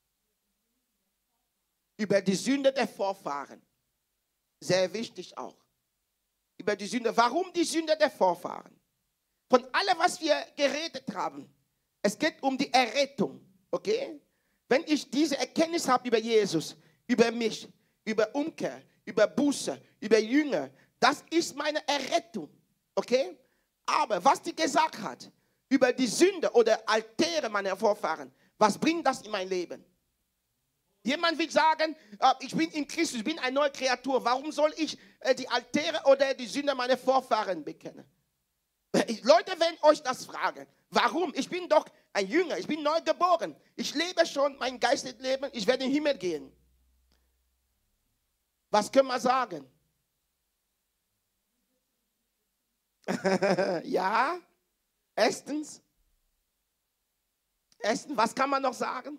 Über die Sünde der Vorfahren. Sehr wichtig auch. Über die Sünde. Warum die Sünde der Vorfahren? Von allem, was wir geredet haben. Es geht um die Errettung. Okay? Wenn ich diese Erkenntnis habe über Jesus, über mich, über Umkehr, über Buße, über Jünger, das ist meine Errettung. Okay? Aber was die gesagt hat, über die Sünde oder Altäre meiner Vorfahren, was bringt das in mein Leben? Jemand will sagen, ich bin in Christus, ich bin eine neue Kreatur. Warum soll ich die Altäre oder die Sünde meiner Vorfahren bekennen? Leute werden euch das fragen. Warum? Ich bin doch ein Jünger, ich bin neu geboren. Ich lebe schon mein geistiges Leben, ich werde in den Himmel gehen. Was können wir sagen? Ja, erstens. Erstens, was kann man noch sagen?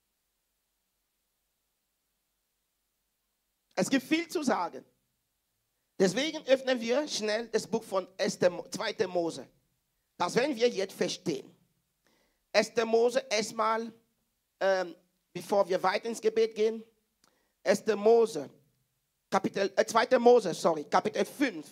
Es gibt viel zu sagen. Deswegen öffnen wir schnell das Buch von zweiter Mose. Das werden wir jetzt verstehen. erster Mose erstmal, ähm, bevor wir weiter ins Gebet gehen. erster Mose, Kapitel, äh, zweiter Mose, sorry, Kapitel fünf,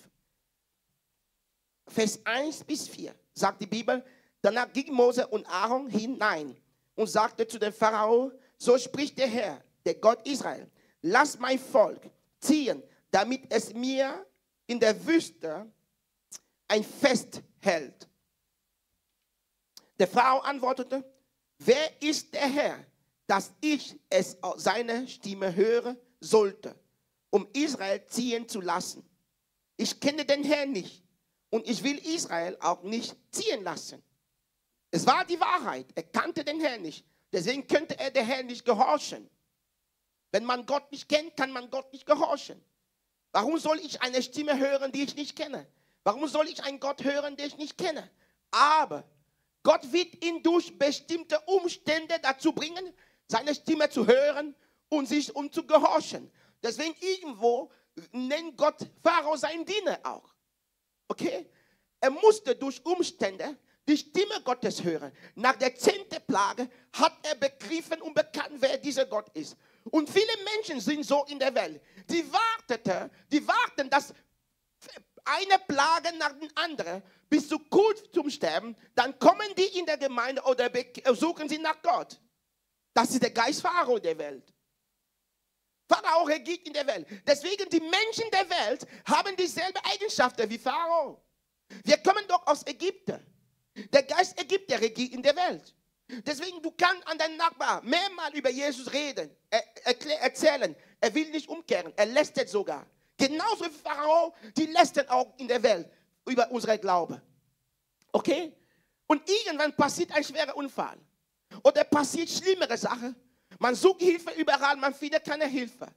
Vers eins bis vier, sagt die Bibel. Danach ging Mose und Aaron hinein und sagte zu dem Pharao, so spricht der Herr, der Gott Israel, lass mein Volk ziehen, damit es mir in der Wüste ein Fest hält. Der Pharao antwortete, wer ist der Herr, dass ich es aus seiner Stimme hören sollte, um Israel ziehen zu lassen? Ich kenne den Herrn nicht und ich will Israel auch nicht ziehen lassen. Es war die Wahrheit, er kannte den Herrn nicht, deswegen könnte er der Herrn nicht gehorchen. Wenn man Gott nicht kennt, kann man Gott nicht gehorchen. Warum soll ich eine Stimme hören, die ich nicht kenne? Warum soll ich einen Gott hören, den ich nicht kenne? Aber Gott wird ihn durch bestimmte Umstände dazu bringen, seine Stimme zu hören und sich um zu gehorchen. Deswegen irgendwo nennt Gott Pharao seinen Diener auch. Okay? Er musste durch Umstände die Stimme Gottes hören. Nach der zehnten Plage hat er begriffen und bekannt, wer dieser Gott ist. Und viele Menschen sind so in der Welt. Die warteten, die warten, dass eine Plage nach der anderen bis zu kurz zum Sterben, dann kommen die in der Gemeinde oder suchen sie nach Gott. Das ist der Geist Pharao der Welt. Pharao regiert in der Welt. Deswegen die Menschen der Welt haben dieselbe Eigenschaften wie Pharao. Wir kommen doch aus Ägypten. Der Geist Ägypter regiert in der Welt. Deswegen, du kannst an deinen Nachbarn mehrmals über Jesus reden, er, erklär, erzählen. Er will nicht umkehren, er lästert sogar. Genauso wie Pharao, die lästern auch in der Welt über unseren Glauben. Okay? Und irgendwann passiert ein schwerer Unfall. Oder passiert schlimmere Sachen. Man sucht Hilfe überall, man findet keine Hilfe.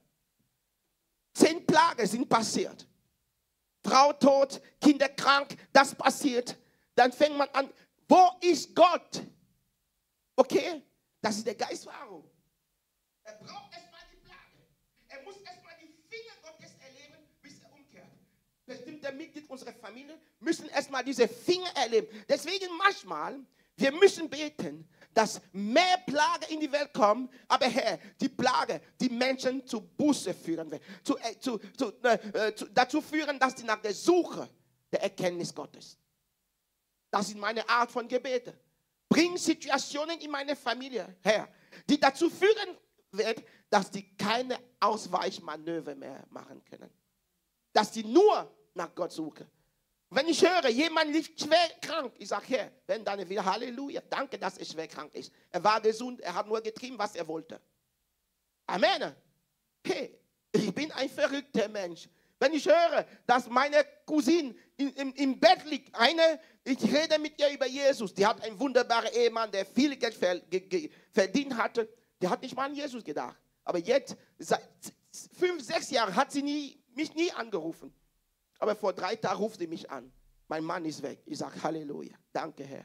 Zehn Plagen sind passiert. Frau tot, Kinder krank, das passiert. Dann fängt man an, wo ist Gott? Okay? Das ist der Geist Pharao. Er braucht erstmal die Plage. Er muss erstmal die Finger Gottes erleben, bis er umkehrt. Bestimmte Mitglieder unserer Familie müssen erstmal diese Finger erleben. Deswegen manchmal, wir müssen beten, dass mehr Plage in die Welt kommen, aber Herr, die Plage, die Menschen zu Buße führen wird, zu, äh, zu, zu, äh, zu, dazu führen, dass sie nach der Suche der Erkenntnis Gottes. Das ist meine Art von Gebete. Bring Situationen in meine Familie her, die dazu führen wird, dass die keine Ausweichmanöver mehr machen können. Dass die nur nach Gott suchen. Wenn ich höre, jemand liegt schwer krank, ich sage, Herr, wenn dann wieder Halleluja, danke, dass er schwer krank ist. Er war gesund, er hat nur getrieben, was er wollte. Amen. Hey, ich bin ein verrückter Mensch. Wenn ich höre, dass meine Cousine in, im, im Bett liegt, eine, ich rede mit ihr über Jesus, die hat einen wunderbaren Ehemann, der viel Geld verdient hatte, der hat nicht mal an Jesus gedacht. Aber jetzt, seit fünf, sechs Jahren, hat sie nie, mich nie angerufen. Aber vor drei Tagen ruft sie mich an. Mein Mann ist weg. Ich sage, Halleluja, danke Herr.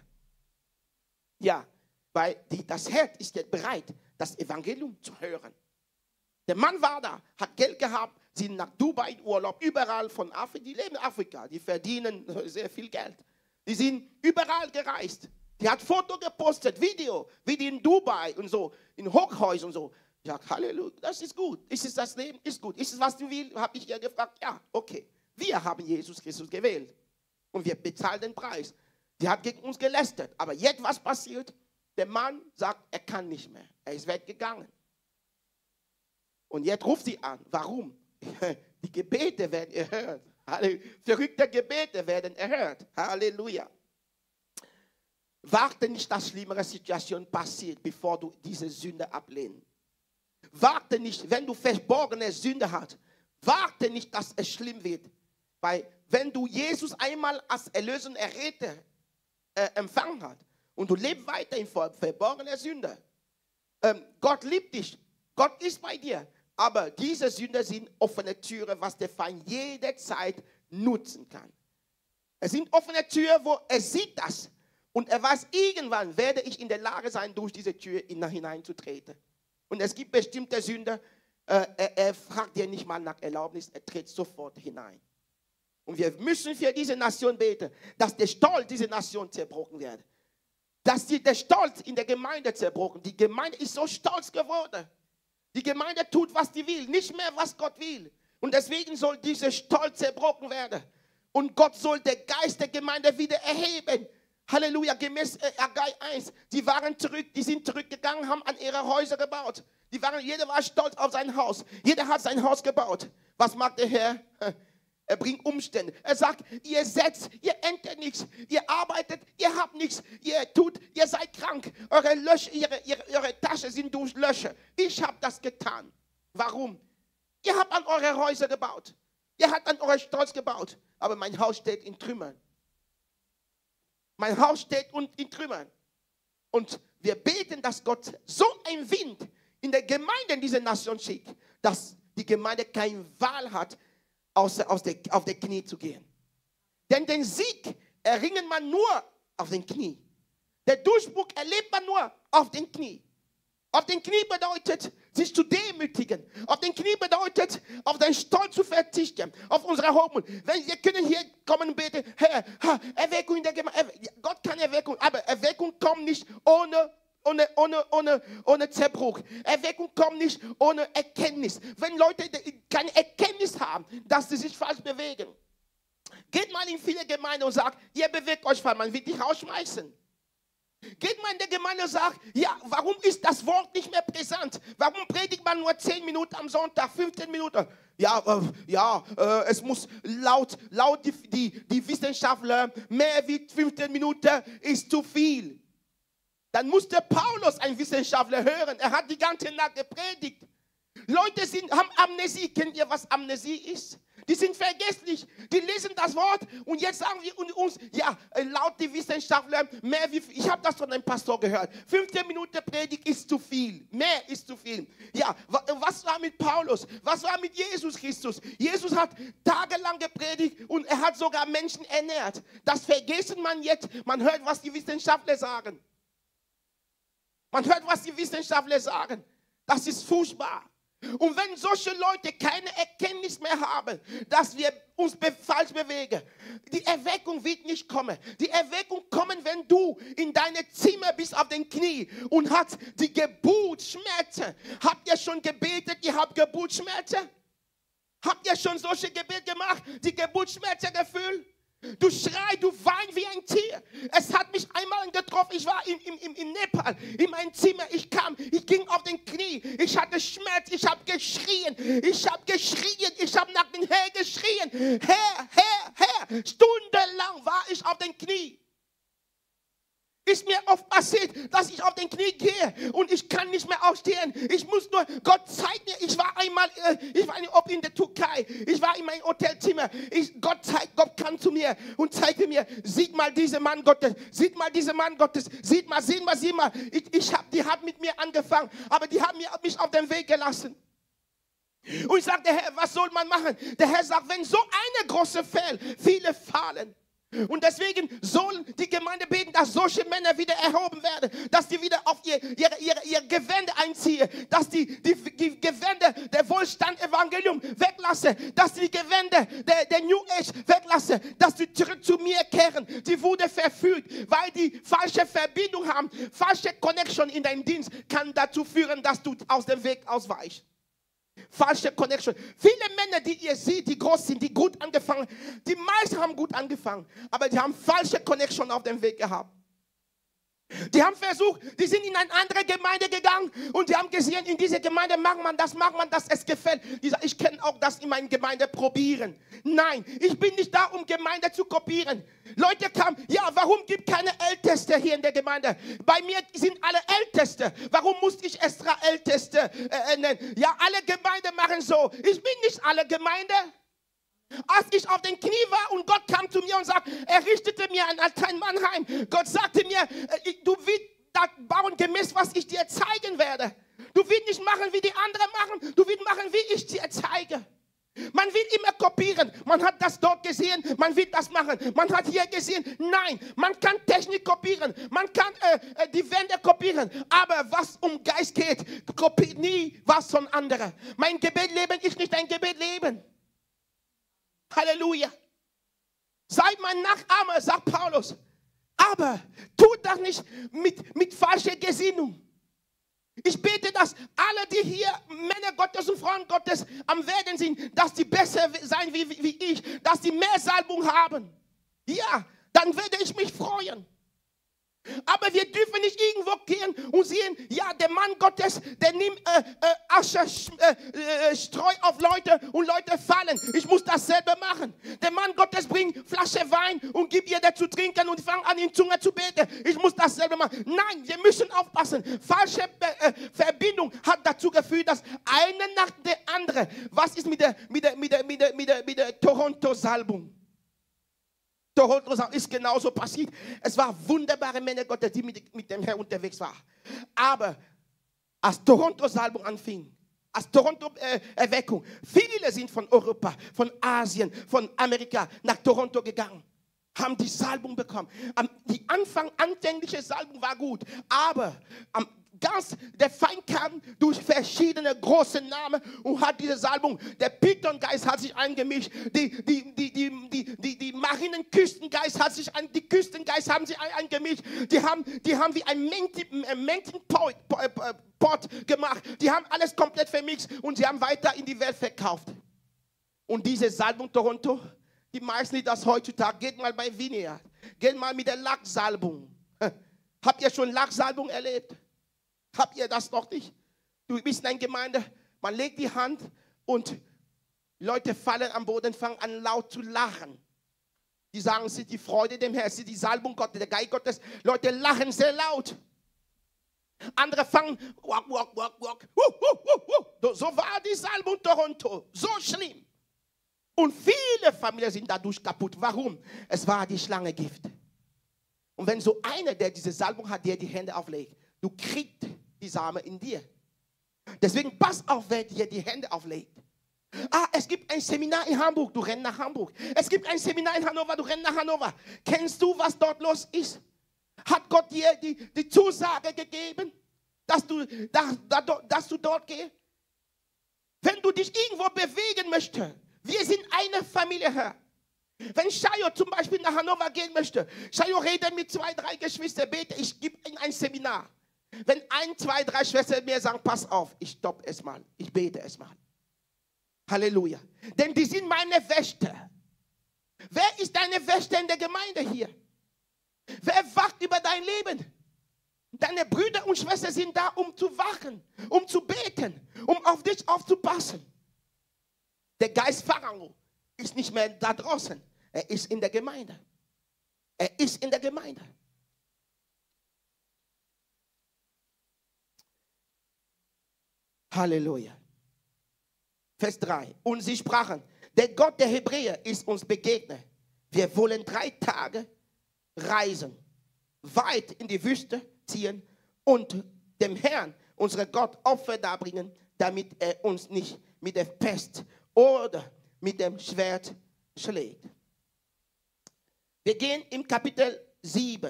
Ja, weil die, das Herz ist jetzt bereit, das Evangelium zu hören. Der Mann war da, hat Geld gehabt, sind nach Dubai in Urlaub, überall von Afrika, die leben in Afrika, die verdienen sehr viel Geld. Die sind überall gereist. Die hat Foto gepostet, Video, wie die in Dubai und so, in Hochhäusern und so. Ich sage, Halleluja, das ist gut. Ist es das Leben? Ist gut. Ist es, was du willst? Habe ich ihr gefragt. Ja, okay. Wir haben Jesus Christus gewählt. Und wir bezahlen den Preis. Die hat gegen uns gelästert. Aber jetzt, was passiert? Der Mann sagt, er kann nicht mehr. Er ist weggegangen. Und jetzt ruft sie an. Warum? Die Gebete werden erhört. Verrückte Gebete werden erhört. Halleluja. Warte nicht, dass schlimmere Situation passiert, bevor du diese Sünde ablehnst. Warte nicht, wenn du verborgene Sünde hast. Warte nicht, dass es schlimm wird. Weil wenn du Jesus einmal als Erlöser und Erretter äh, empfangen hast und du lebst weiter in verborgener Sünde, ähm, Gott liebt dich, Gott ist bei dir, aber diese Sünder sind offene Türen, was der Feind jederzeit nutzen kann. Es sind offene Türen, wo er sieht das und er weiß, irgendwann werde ich in der Lage sein, durch diese Tür hineinzutreten. Und es gibt bestimmte Sünder, äh, er, er fragt dir nicht mal nach Erlaubnis, er tritt sofort hinein. Und wir müssen für diese Nation beten, dass der Stolz dieser Nation zerbrochen wird. Dass die, der Stolz in der Gemeinde zerbrochen. Die Gemeinde ist so stolz geworden. Die Gemeinde tut, was sie will, nicht mehr, was Gott will. Und deswegen soll dieser Stolz zerbrochen werden. Und Gott soll den Geist der Gemeinde wieder erheben. Halleluja, gemäß äh, Haggai eins. Die waren zurück, die sind zurückgegangen, haben an ihre Häuser gebaut. Die waren, jeder war stolz auf sein Haus. Jeder hat sein Haus gebaut. Was macht der Herr? Er bringt Umstände. Er sagt, ihr setzt, ihr erntet nichts, ihr arbeitet, ihr habt nichts, ihr tut, ihr seid krank. Eure, Löcher, ihre, ihre, eure Taschen sind durch Löcher. Ich habe das getan. Warum? Ihr habt an eure Häuser gebaut. Ihr habt an euren Stolz gebaut. Aber mein Haus steht in Trümmern. Mein Haus steht in Trümmern. Und wir beten, dass Gott so einen Wind in der Gemeinde in diese Nation schickt, dass die Gemeinde keine Wahl hat, Außer aus der, auf der Knie zu gehen. Denn den Sieg erringen man nur auf den Knie. Der Durchbruch erlebt man nur auf den Knie. Auf den Knie bedeutet, sich zu demütigen. Auf den Knie bedeutet, auf deinen Stolz zu verzichten. Auf unsere Hochmut. Wenn wir können hier kommen und beten, Herr, Erweckung in der Gemeinde. Gott kann Erweckung, aber Erweckung kommt nicht ohne, ohne, ohne, ohne, ohne Zerbruch. Erweckung kommt nicht ohne Erkenntnis. Wenn Leute keine Erkenntnis haben, dass sie sich falsch bewegen. Geht mal in viele Gemeinden und sagt, ihr bewegt euch falsch, man wird dich rausschmeißen. Geht mal in der Gemeinde und sagt, ja, warum ist das Wort nicht mehr präsent? Warum predigt man nur zehn Minuten am Sonntag, fünfzehn Minuten? Ja, äh, ja äh, es muss laut, laut die, die, die Wissenschaftler, mehr wie fünfzehn Minuten ist zu viel. Dann musste Paulus, ein Wissenschaftler, hören. Er hat die ganze Nacht gepredigt. Leute sind, haben Amnesie. Kennt ihr, was Amnesie ist? Die sind vergesslich. Die lesen das Wort und jetzt sagen wir uns, ja, laut die Wissenschaftler, mehr wie, ich habe das von einem Pastor gehört, fünfzehn Minuten Predigt ist zu viel. Mehr ist zu viel. Ja, was war mit Paulus? Was war mit Jesus Christus? Jesus hat tagelang gepredigt und er hat sogar Menschen ernährt. Das vergessen man jetzt. Man hört, was die Wissenschaftler sagen. Man hört, was die Wissenschaftler sagen. Das ist furchtbar. Und wenn solche Leute keine Erkenntnis mehr haben, dass wir uns be- falsch bewegen, die Erweckung wird nicht kommen. Die Erweckung kommen, wenn du in deinem Zimmer bist auf den Knie und hast die Geburtsschmerzen. Habt ihr schon gebetet, ihr habt Geburtsschmerzen? Habt ihr schon solche Gebete gemacht, die Geburtsschmerzen gefühlt? Du schreist, du weinst wie ein Tier. Es hat mich einmal getroffen. Ich war in, in, in, in Nepal, in meinem Zimmer. Ich kam, ich ging auf den Knie. Ich hatte Schmerz, ich habe geschrien. Ich habe geschrien, ich habe nach dem Herr geschrien. Herr, Herr, Herr. Stundenlang war ich auf den Knie. Ist mir oft passiert, dass ich auf den Knie gehe und ich kann nicht mehr aufstehen. Ich muss nur, Gott zeigt mir, ich war einmal, äh, ich war ob in der Türkei, ich war in meinem Hotelzimmer. Ich, Gott zeigt, Gott kam zu mir und zeigte mir, sieht mal diesen Mann Gottes, sieht mal diesen Mann Gottes, sieht mal, sieht mal, sieht mal. Ich, ich hab, die haben mit mir angefangen, aber die haben mich auf den Weg gelassen. Und ich sagte, Herr, was soll man machen? Der Herr sagt, wenn so eine große fällt, viele fallen. Und deswegen sollen die Gemeinde beten, dass solche Männer wieder erhoben werden, dass die wieder auf ihr, ihre, ihre, ihre Gewände einziehen, dass die, die, die Gewände der Wohlstand-Evangelium weglassen, dass die Gewände der, der New Age weglassen, dass die zurück zu mir kehren. Die wurde verführt, weil die falsche Verbindung haben, falsche Connection in deinem Dienst kann dazu führen, dass du aus dem Weg ausweichst. Falsche Connection. Viele Männer, die ihr seht, die groß sind, die gut angefangen, die meisten haben gut angefangen, aber die haben falsche Connection auf dem Weg gehabt. Die haben versucht, die sind in eine andere Gemeinde gegangen und die haben gesehen, in dieser Gemeinde macht man das, macht man das, es gefällt. Die sagen, ich kann auch das in meiner Gemeinde probieren. Nein, ich bin nicht da, um Gemeinde zu kopieren. Leute kamen, ja, warum gibt es keine Älteste hier in der Gemeinde? Bei mir sind alle Älteste. Warum muss ich extra Älteste äh, nennen? Ja, alle Gemeinden machen so. Ich bin nicht alle Gemeinde. Als ich auf den Knie war und Gott kam zu mir und sagte, er richtete mir ein Altar in Mannheim. Gott sagte mir, du wirst das bauen gemäß, was ich dir zeigen werde. Du wirst nicht machen, wie die anderen machen. Du wirst machen, wie ich dir zeige. Man will immer kopieren. Man hat das dort gesehen, man will das machen. Man hat hier gesehen, nein, man kann Technik kopieren. Man kann äh, die Wände kopieren. Aber was um Geist geht, kopiert nie was von anderen. Mein Gebetleben ist nicht ein Gebetleben. Halleluja. Seid mein Nachahmer, sagt Paulus. Aber tut das nicht mit, mit falscher Gesinnung. Ich bete, dass alle, die hier Männer Gottes und Frauen Gottes am Werden sind, dass die besser sein wie, wie ich, dass die mehr Salbung haben. Ja, dann werde ich mich freuen. Aber wir dürfen nicht irgendwo gehen und sehen, ja, der Mann Gottes, der nimmt äh, äh, Asche, äh, äh, Streu auf Leute und Leute fallen. Ich muss dasselbe machen. Der Mann Gottes bringt Flasche Wein und gibt ihr dazu trinken und fängt an, in Zunge zu beten. Ich muss dasselbe machen. Nein, wir müssen aufpassen. Falsche äh, Verbindung hat dazu geführt, dass eine nach der andere, was ist mit der, mit der, mit der, mit der, mit der, mit der Toronto-Salbung? Toronto ist genauso passiert. Es waren wunderbare Männer Gottes, die mit, mit dem Herrn unterwegs waren. Aber als Toronto-Salbung anfing, als Toronto-Erweckung, viele sind von Europa, von Asien, von Amerika nach Toronto gegangen, haben die Salbung bekommen. Die Anfang, anfängliche Salbung war gut, aber am ganz, der Feind kam durch verschiedene große Namen und hat diese Salbung. Der Python-Geist hat sich eingemischt. Die, die, die, die, die, die, die Marienküstengeist hat sich ein, die Küstengeist haben sich eingemischt. Die haben, die haben wie ein Melting-Pot gemacht. Die haben alles komplett vermixt und sie haben weiter in die Welt verkauft. Und diese Salbung Toronto, die meisten, die das heutzutage, geht mal bei Vineyard, geht mal mit der Lacksalbung. Habt ihr schon Lacksalbung erlebt? Habt ihr das noch nicht? Du bist in einer Gemeinde, man legt die Hand und Leute fallen am Boden, fangen an laut zu lachen. Die sagen, es ist die Freude dem Herrn, es ist die Salbung Gottes, der Geist Gottes. Leute lachen sehr laut. Andere fangen, walk, walk, walk, walk. Uh, uh, uh, uh. So war die Salbung Toronto, so schlimm. Und viele Familien sind dadurch kaputt. Warum? Es war die Schlangengift. Und wenn so einer, der diese Salbung hat, der die Hände auflegt, du kriegst die Samen in dir. Deswegen pass auf, wer dir die Hände auflegt. Ah, es gibt ein Seminar in Hamburg, du rennst nach Hamburg. Es gibt ein Seminar in Hannover, du rennst nach Hannover. Kennst du, was dort los ist? Hat Gott dir die, die Zusage gegeben, dass du, dass, dass du dort gehst? Wenn du dich irgendwo bewegen möchtest, wir sind eine Familie, Herr. Wenn Shayo zum Beispiel nach Hannover gehen möchte, Shayo redet mit zwei, drei Geschwistern, bete, ich gebe in ein Seminar. Wenn ein, zwei, drei Schwestern mir sagen, pass auf, ich stoppe es mal, ich bete es mal. Halleluja. Denn die sind meine Wächter. Wer ist deine Wächter in der Gemeinde hier? Wer wacht über dein Leben? Deine Brüder und Schwestern sind da, um zu wachen, um zu beten, um auf dich aufzupassen. Der Geist Pharao ist nicht mehr da draußen. Er ist in der Gemeinde. Er ist in der Gemeinde. Halleluja. Vers drei. Und sie sprachen, der Gott der Hebräer ist uns begegnet. Wir wollen drei Tage reisen, weit in die Wüste ziehen und dem Herrn, unserem Gott, Opfer darbringen, damit er uns nicht mit der Pest oder mit dem Schwert schlägt. Wir gehen im Kapitel sieben,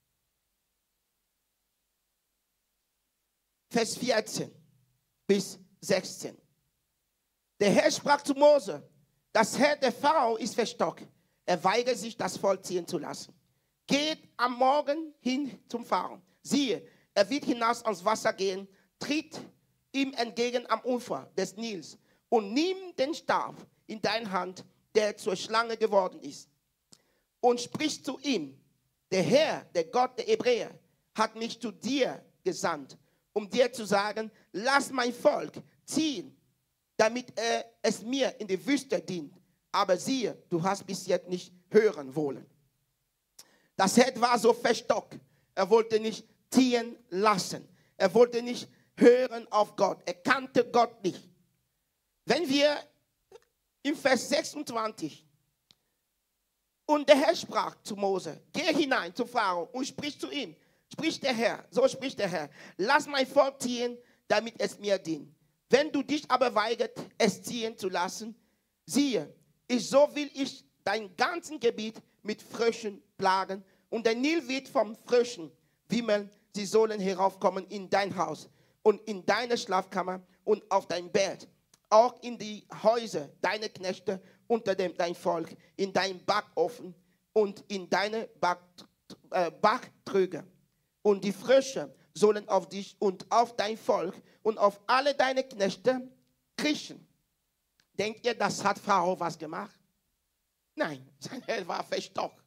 Vers vierzehn bis sechzehn. Der Herr sprach zu Mose, das Herz der Pharao ist verstockt. Er weigert sich, das Volk ziehen zu lassen. Geht am Morgen hin zum Pharao. Siehe, er wird hinaus ans Wasser gehen, tritt ihm entgegen am Ufer des Nils und nimm den Stab in deine Hand, der zur Schlange geworden ist, und spricht zu ihm, der Herr, der Gott der Hebräer, hat mich zu dir gesandt, um dir zu sagen, lass mein Volk ziehen, damit er es mir in die Wüste dient. Aber siehe, du hast bis jetzt nicht hören wollen. Das Herz war so verstockt. Er wollte nicht ziehen lassen. Er wollte nicht hören auf Gott. Er kannte Gott nicht. Wenn wir im Vers sechsundzwanzig, und der Herr sprach zu Mose, geh hinein zu Pharao und sprich zu ihm. Spricht der Herr, so spricht der Herr, lass mein Volk ziehen, damit es mir dient. Wenn du dich aber weigert, es ziehen zu lassen, siehe, ich, so will ich dein ganzes Gebiet mit Fröschen plagen und der Nil wird vom Fröschen wimmeln. Sie sollen heraufkommen in dein Haus und in deine Schlafkammer und auf dein Bett, auch in die Häuser deiner Knechte unter dem, dein Volk, in dein Backofen und in deine Back, äh, Backtröge. Und die Frösche sollen auf dich und auf dein Volk und auf alle deine Knechte kriechen. Denkt ihr, das hat Pharao was gemacht? Nein, sein Herz war verstockt.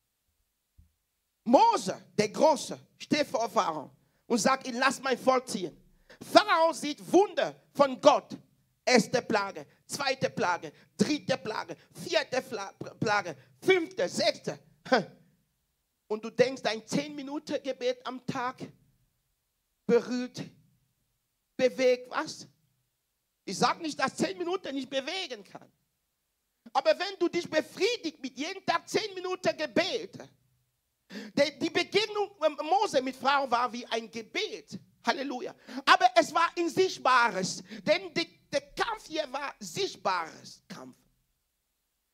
Mose, der Große, steht vor Pharao und sagt ihm, lass mein Volk ziehen. Pharao sieht Wunder von Gott. Erste Plage, zweite Plage, dritte Plage, vierte Plage, fünfte, sechste. Und du denkst, dein zehn Minuten Gebet am Tag berührt, bewegt was? Ich sage nicht, dass zehn Minuten nicht bewegen kann. Aber wenn du dich befriedigt mit jedem Tag zehn Minuten Gebet, die Begegnung Mose mit Pharao war wie ein Gebet. Halleluja. Aber es war ein sichtbares, denn die, der Kampf hier war sichtbares Kampf.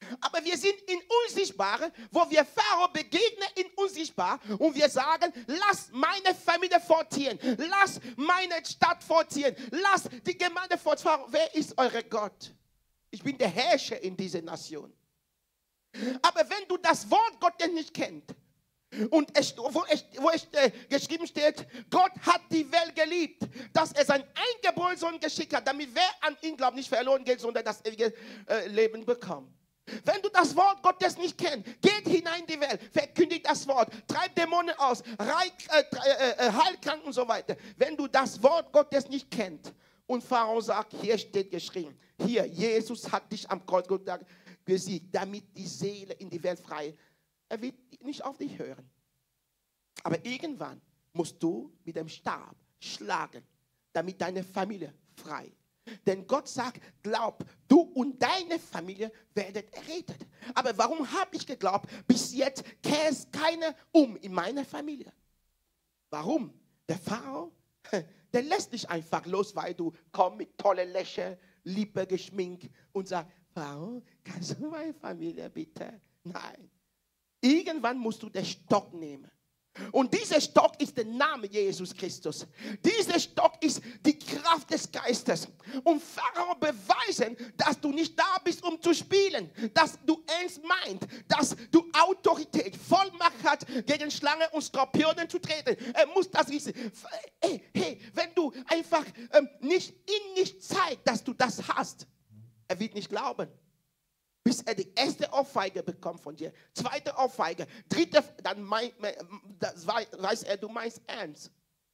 Aber wir sind in Unsichtbare, wo wir Pharao begegnen in Unsichtbar und wir sagen, lass meine Familie fortziehen, lass meine Stadt fortziehen, lass die Gemeinde fortfahren. Wer ist eure Gott? Ich bin der Herrscher in dieser Nation. Aber wenn du das Wort Gottes nicht kennst, und es, wo, es, wo es äh, geschrieben steht, Gott hat die Welt geliebt, dass er seinen eingeborenen Sohn geschickt hat, damit wer an ihn glaubt, nicht verloren geht, sondern das ewige äh, Leben bekommt. Wenn du das Wort Gottes nicht kennst, geht hinein in die Welt, verkündigt das Wort, treibt Dämonen aus, reich, äh, äh, heilt Kranken und so weiter. Wenn du das Wort Gottes nicht kennst und Pharao sagt, hier steht geschrieben, hier, Jesus hat dich am Kreuz besiegt, damit die Seele in die Welt frei ist. Er wird nicht auf dich hören. Aber irgendwann musst du mit dem Stab schlagen, damit deine Familie frei ist. Denn Gott sagt, glaub, du und deine Familie werdet errettet. Aber warum habe ich geglaubt, bis jetzt kehrt keiner um in meiner Familie? Warum? Der Pharao, der lässt dich einfach los, weil du kommst mit tollen Lächeln, Lippe geschminkt und sagst, Pharao, kannst du meine Familie bitte? Nein. Irgendwann musst du den Stock nehmen. Und dieser Stock ist der Name Jesus Christus. Dieser Stock ist die Kraft des Geistes. Und Pharao beweisen, dass du nicht da bist, um zu spielen. Dass du ernst meinst, dass du Autorität, Vollmacht hast, gegen Schlangen und Skorpionen zu treten. Er muss das wissen. Hey, hey, wenn du einfach ähm, nicht ihn nicht zeigst, dass du das hast, er wird nicht glauben. Bis er die erste Ohrfeige bekommt von dir. Zweite Ohrfeige. Dritte, dann mein, das weiß er, du meinst ernst.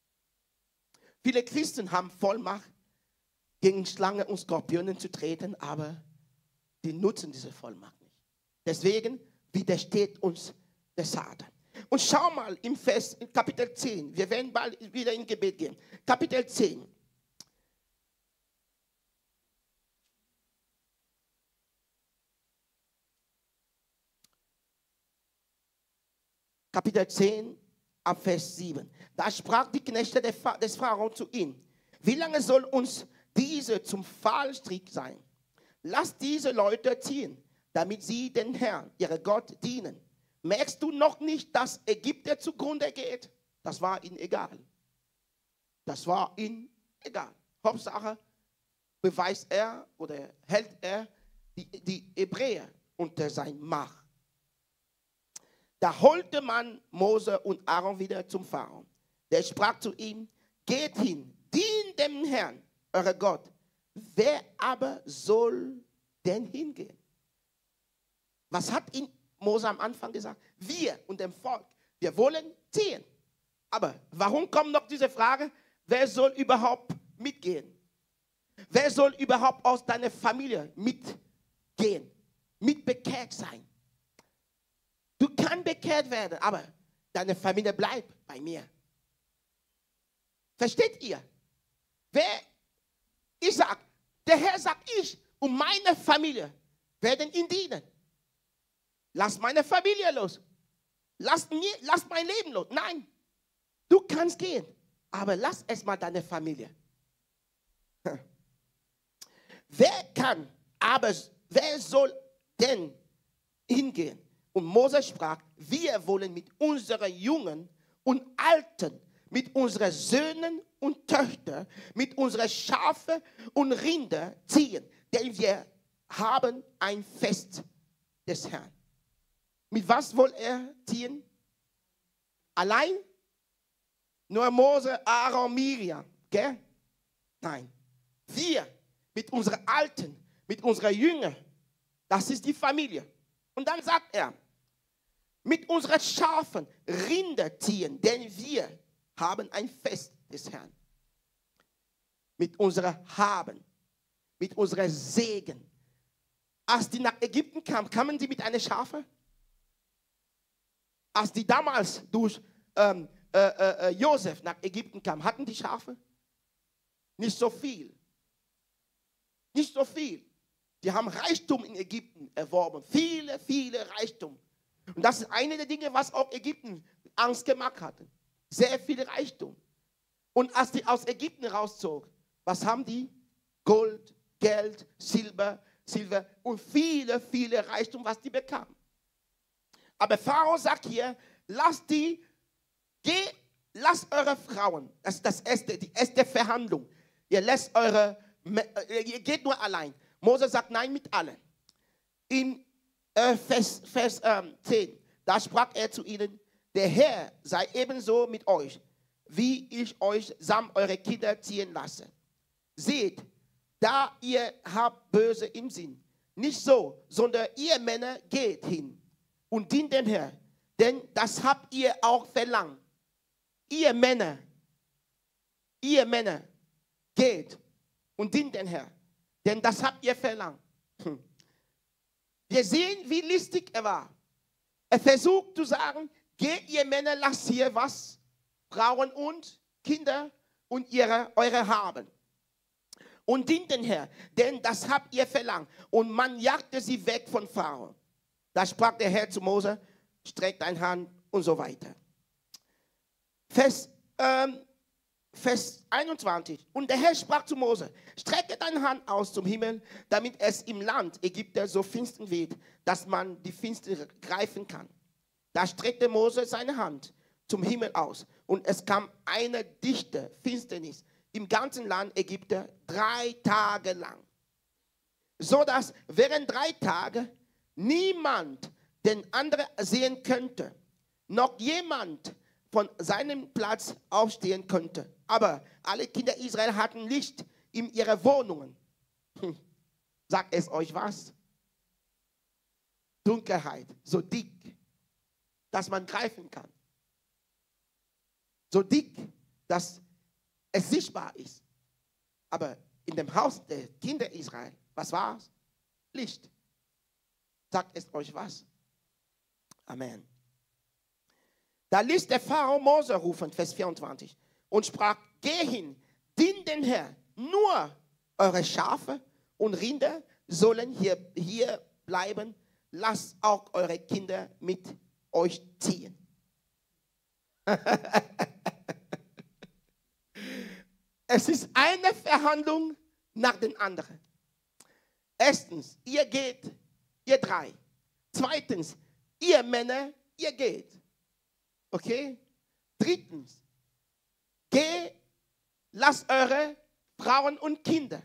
Viele Christen haben Vollmacht, gegen Schlangen und Skorpionen zu treten, aber die nutzen diese Vollmacht nicht. Deswegen widersteht uns der Satan. Und schau mal im Vers, in Kapitel zehn. Wir werden bald wieder in Gebet gehen. Kapitel zehn. Kapitel zehn, ab Vers sieben. Da sprach die Knechte des Pharao zu ihm: Wie lange soll uns diese zum Fallstrick sein? Lass diese Leute ziehen, damit sie den Herrn, ihren Gott, dienen. Merkst du noch nicht, dass Ägypten zugrunde geht? Das war ihnen egal. Das war ihnen egal. Hauptsache beweist er oder hält er die, die Hebräer unter sein Macht. Da holte man Mose und Aaron wieder zum Pharao. Der sprach zu ihm: Geht hin, dient dem Herrn, euer Gott. Wer aber soll denn hingehen? Was hat ihn Mose am Anfang gesagt? Wir und dem Volk, wir wollen ziehen. Aber warum kommt noch diese Frage? Wer soll überhaupt mitgehen? Wer soll überhaupt aus deiner Familie mitgehen? Mitbekehrt sein? Du kannst bekehrt werden, aber deine Familie bleibt bei mir. Versteht ihr? Wer, ich sage, der Herr sagt, ich und meine Familie werden ihm dienen. Lass meine Familie los. Lass, mir, lass mein Leben los. Nein, du kannst gehen, aber lass erstmal deine Familie. Wer kann, aber wer soll denn hingehen? Und Mose sprach: Wir wollen mit unseren Jungen und Alten, mit unseren Söhnen und Töchtern, mit unseren Schafen und Rinder ziehen, denn wir haben ein Fest des Herrn. Mit was will er ziehen? Allein? Nur Mose, Aaron, Miriam, gell? Nein. Wir mit unseren Alten, mit unseren Jüngern, das ist die Familie. Und dann sagt er: Mit unseren Schafen Rinder ziehen, denn wir haben ein Fest des Herrn. Mit unserer Haben, mit unserer Segen. Als die nach Ägypten kamen, kamen die mit einer Schafe? Als die damals durch ähm, äh, äh, Josef nach Ägypten kamen, hatten die Schafe? Nicht so viel. Nicht so viel. Die haben Reichtum in Ägypten erworben. Viele, viele Reichtum. Und das ist eine der Dinge, was auch Ägypten Angst gemacht hatte. Sehr viel Reichtum. Und als die aus Ägypten rauszogen, was haben die? Gold, Geld, Silber, Silber und viele, viele Reichtum, was die bekamen. Aber Pharao sagt hier, lasst die, geh, lasst eure Frauen, das ist das erste, die erste Verhandlung. Ihr lasst eure, ihr geht nur allein. Mose sagt, nein, mit allen. In äh, Vers, Vers ähm, zehn, da sprach er zu ihnen, der Herr sei ebenso mit euch, wie ich euch samt eure Kinder ziehen lasse. Seht, da ihr habt böse im Sinn. Nicht so, sondern ihr Männer geht hin und dient dem Herrn, denn das habt ihr auch verlangt. Ihr Männer, ihr Männer, geht und dient dem Herrn, denn das habt ihr verlangt. Hm. Wir sehen, wie listig er war. Er versucht zu sagen, geht ihr Männer, lasst hier was, Frauen und Kinder und ihre, eure haben. Und dient den Herrn, denn das habt ihr verlangt. Und man jagte sie weg von Pharao. Da sprach der Herr zu Mose, streck deine Hand und so weiter. Vers, ähm, Vers einundzwanzig. Und der Herr sprach zu Mose, strecke deine Hand aus zum Himmel, damit es im Land Ägypter so finster wird, dass man die Finstere greifen kann. Da streckte Mose seine Hand zum Himmel aus. Und es kam eine dichte Finsternis im ganzen Land Ägypter drei Tage lang. So dass während drei Tagen niemand den anderen sehen könnte, noch jemand von seinem Platz aufstehen könnte. Aber alle Kinder Israel hatten Licht in ihren Wohnungen. Hm. Sagt es euch was? Dunkelheit, so dick, dass man greifen kann. So dick, dass es sichtbar ist. Aber in dem Haus der Kinder Israel, was war es? Licht. Sagt es euch was? Amen. Da ließ der Pharao Mose rufen, Vers vierundzwanzig, und sprach, geh hin, dient den Herrn, nur eure Schafe und Rinder sollen hier, hier bleiben, lasst auch eure Kinder mit euch ziehen. Es ist eine Verhandlung nach den anderen. Erstens, ihr geht, ihr drei. Zweitens, ihr Männer, ihr geht. Okay? Drittens, geh, lasst eure Frauen und Kinder.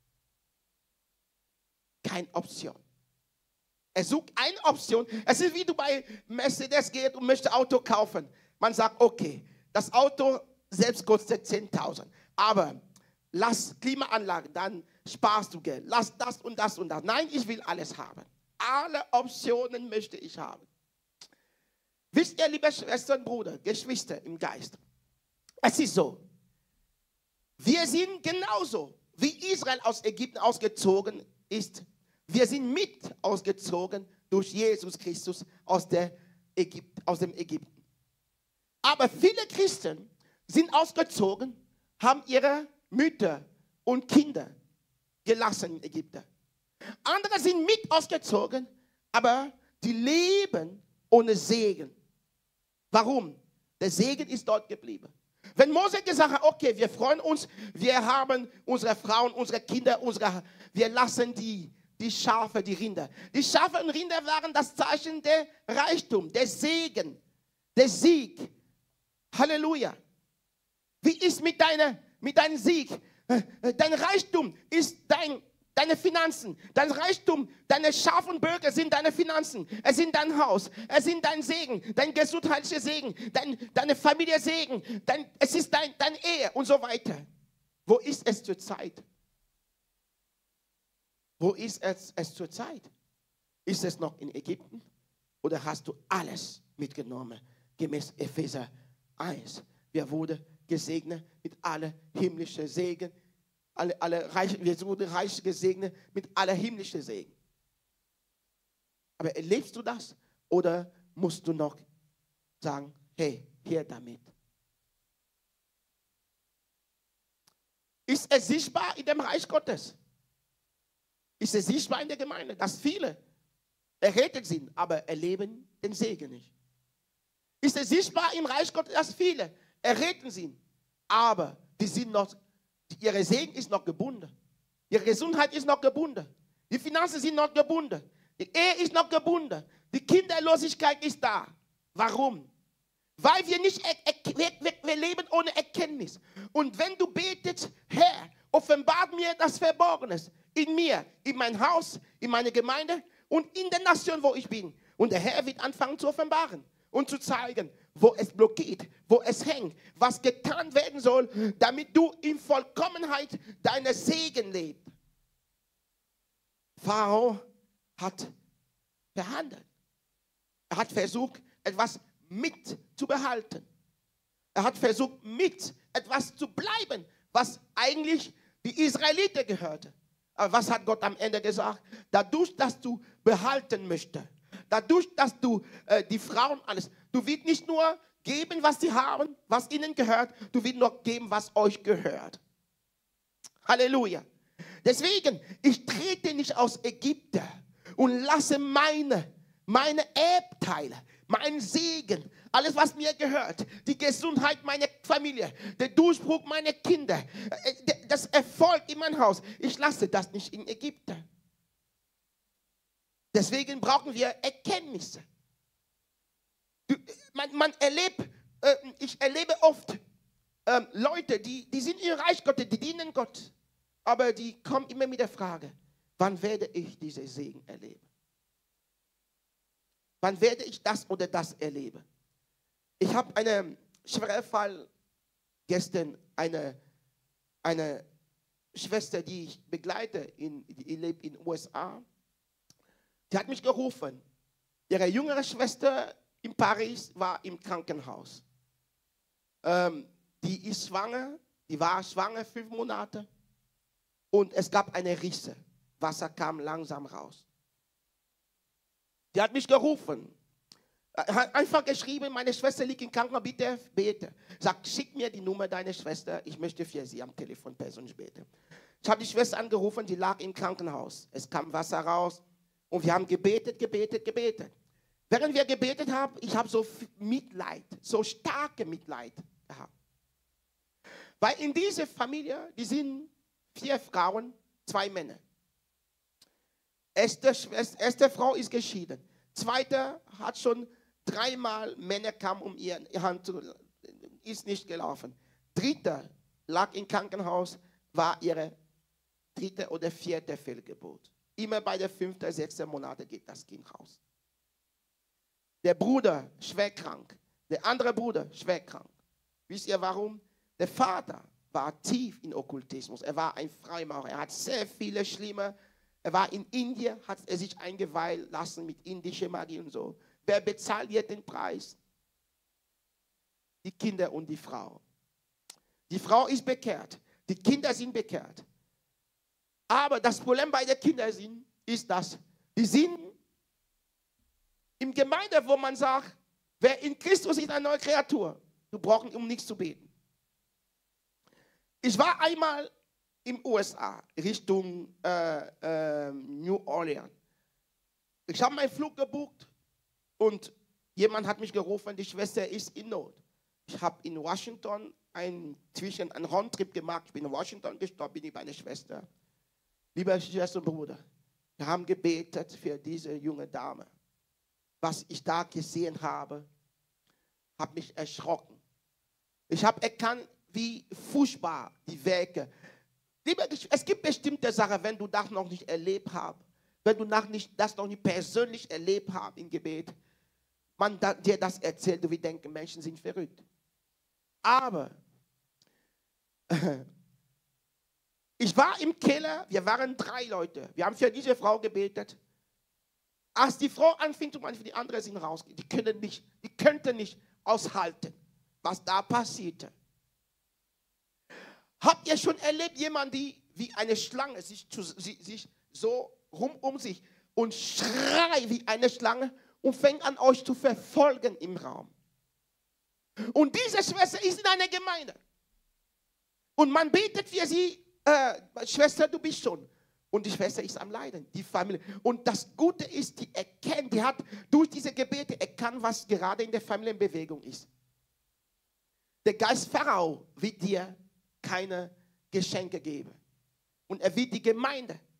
Keine Option. Er sucht eine Option. Es ist wie du bei Mercedes gehst und möchtest ein Auto kaufen. Man sagt, okay, das Auto selbst kostet zehntausend. Aber lass Klimaanlage, dann sparst du Geld. Lass das und das und das. Nein, ich will alles haben. Alle Optionen möchte ich haben. Wisst ihr, liebe Schwestern und Brüder, Geschwister im Geist, es ist so, wir sind genauso, wie Israel aus Ägypten ausgezogen ist. Wir sind mit ausgezogen durch Jesus Christus aus, der Ägypt, aus dem Ägypten. Aber viele Christen sind ausgezogen, haben ihre Mütter und Kinder gelassen in Ägypten. Andere sind mit ausgezogen, aber die leben ohne Segen. Warum? Der Segen ist dort geblieben. Wenn Mose gesagt hat, okay, wir freuen uns, wir haben unsere Frauen, unsere Kinder, unsere, wir lassen die, die Schafe, die Rinder. Die Schafe und Rinder waren das Zeichen der Reichtum, der Segen, der Sieg. Halleluja. Wie ist mit deiner, mit deinem Sieg? Dein Reichtum ist dein, deine Finanzen. Dein Reichtum, deine Schafe und Böcke sind deine Finanzen. Es sind dein Haus. Es sind dein Segen, dein gesundheitlicher Segen, dein, deine Familie Segen. Dein, es ist dein, deine Ehe und so weiter. Wo ist es zur Zeit? Wo ist es, es zur Zeit? Ist es noch in Ägypten? Oder hast du alles mitgenommen? Gemäß Epheser eins. Wir wurden gesegnet mit aller himmlischen Segen. Alle, alle reich, wir wurden reich gesegnet mit aller himmlischen Segen. Aber erlebst du das? Oder musst du noch sagen, hey, hier damit? Ist es sichtbar in dem Reich Gottes? Ist es sichtbar in der Gemeinde, dass viele errettet sind, aber erleben den Segen nicht? Ist es sichtbar im Reich Gottes, dass viele errettet sind, aber die sind noch, ihre Segen ist noch gebunden. Ihre Gesundheit ist noch gebunden. Die Finanzen sind noch gebunden. Die Ehe ist noch gebunden. Die Kinderlosigkeit ist da. Warum? Weil wir nicht, wir, wir, wir leben ohne Erkenntnis. Und wenn du betest, Herr, offenbart mir das Verborgenes in mir, in mein Haus, in meine Gemeinde und in der Nation, wo ich bin. Und der Herr wird anfangen zu offenbaren und zu zeigen, wo es blockiert, wo es hängt, was getan werden soll, damit du in Vollkommenheit deiner Segen lebst. Pharao hat verhandelt. Er hat versucht, etwas mitzubehalten. Er hat versucht, mit etwas zu bleiben, was eigentlich die Israeliten gehörte. Aber was hat Gott am Ende gesagt? Dadurch, dass du behalten möchtest, dadurch, dass du äh, die Frauen alles, du wirst nicht nur geben, was sie haben, was ihnen gehört, du wirst noch geben, was euch gehört. Halleluja. Deswegen, ich trete nicht aus Ägypten und lasse meine, meine Erbteile, mein Segen, alles, was mir gehört, die Gesundheit meiner Familie, der Durchbruch meiner Kinder, das Erfolg in meinem Haus, ich lasse das nicht in Ägypten. Deswegen brauchen wir Erkenntnisse. Man, man erlebt, äh, ich erlebe oft äh, Leute, die, die sind im Reich Gottes, die dienen Gott, aber die kommen immer mit der Frage, wann werde ich diesen Segen erleben? Wann werde ich das oder das erleben? Ich habe einen schweren Fall gestern, eine, eine Schwester, die ich begleite, in, die lebt in den U S A. Die hat mich gerufen. Ihre jüngere Schwester in Paris war im Krankenhaus. Ähm, die ist schwanger, die war schwanger fünf Monate und es gab eine Risse. Wasser kam langsam raus. Die hat mich gerufen, hat einfach geschrieben, meine Schwester liegt im Krankenhaus, bitte bete. Sagt, schick mir die Nummer deiner Schwester, ich möchte für sie am Telefon persönlich beten. Ich habe die Schwester angerufen, die lag im Krankenhaus. Es kam Wasser raus und wir haben gebetet, gebetet, gebetet. Während wir gebetet haben, ich habe so Mitleid, so starke Mitleid gehabt. Weil in dieser Familie, die sind vier Frauen, zwei Männer. Erste, erste Frau ist geschieden. Zweite hat schon dreimal Männer kamen um ihre Hand zu, ist nicht gelaufen. Dritte lag im Krankenhaus, war ihre dritte oder vierte Fehlgeburt. Immer bei der fünften, sechsten Monate geht das Kind raus. Der Bruder schwer krank, der andere Bruder schwer krank. Wisst ihr warum? Der Vater war tief in Okkultismus. Er war ein Freimaurer. Er hat sehr viele schlimme. Er war in Indien, hat er sich eingeweiht lassen mit indischer Magie und so. Wer bezahlt jetzt den Preis? Die Kinder und die Frau. Die Frau ist bekehrt. Die Kinder sind bekehrt. Aber das Problem bei den Kindern sind, ist, dass die sind im Gemeinde, wo man sagt, wer in Christus ist, eine neue Kreatur. Du brauchst, um nichts zu beten. Ich war einmal in den U S A, Richtung äh, äh, New Orleans. Ich habe meinen Flug gebucht und jemand hat mich gerufen, die Schwester ist in Not. Ich habe in Washington einen, zwischen, einen Roundtrip gemacht. Ich bin in Washington gestorben, bin ich bei einer Schwester. Liebe Schwester und Bruder, wir haben gebetet für diese junge Dame. Was ich da gesehen habe, hat mich erschrocken. Ich habe erkannt, wie furchtbar die Werke. Es gibt bestimmte Sachen, wenn du das noch nicht erlebt hast, wenn du nicht, das noch nicht persönlich erlebt hast im Gebet, man da, dir das erzählt, du wirst denken, Menschen sind verrückt. Aber ich war im Keller, wir waren drei Leute, wir haben für diese Frau gebetet. Als die Frau anfing zu meinen, die anderen sind rausgegangen, die können nicht, die könnten nicht aushalten, was da passierte. Habt ihr schon erlebt, jemand, die wie eine Schlange sich, sich so rum um sich und schreit wie eine Schlange und fängt an, euch zu verfolgen im Raum? Und diese Schwester ist in einer Gemeinde. Und man betet für sie, äh, Schwester, du bist schon. Und die Schwester ist am Leiden, die Familie. Und das Gute ist, die erkennt, die hat durch diese Gebete erkannt, was gerade in der Familie in Bewegung ist. Der Geist Pharao wird dir keine Geschenke geben. Und er wird die Gemeinde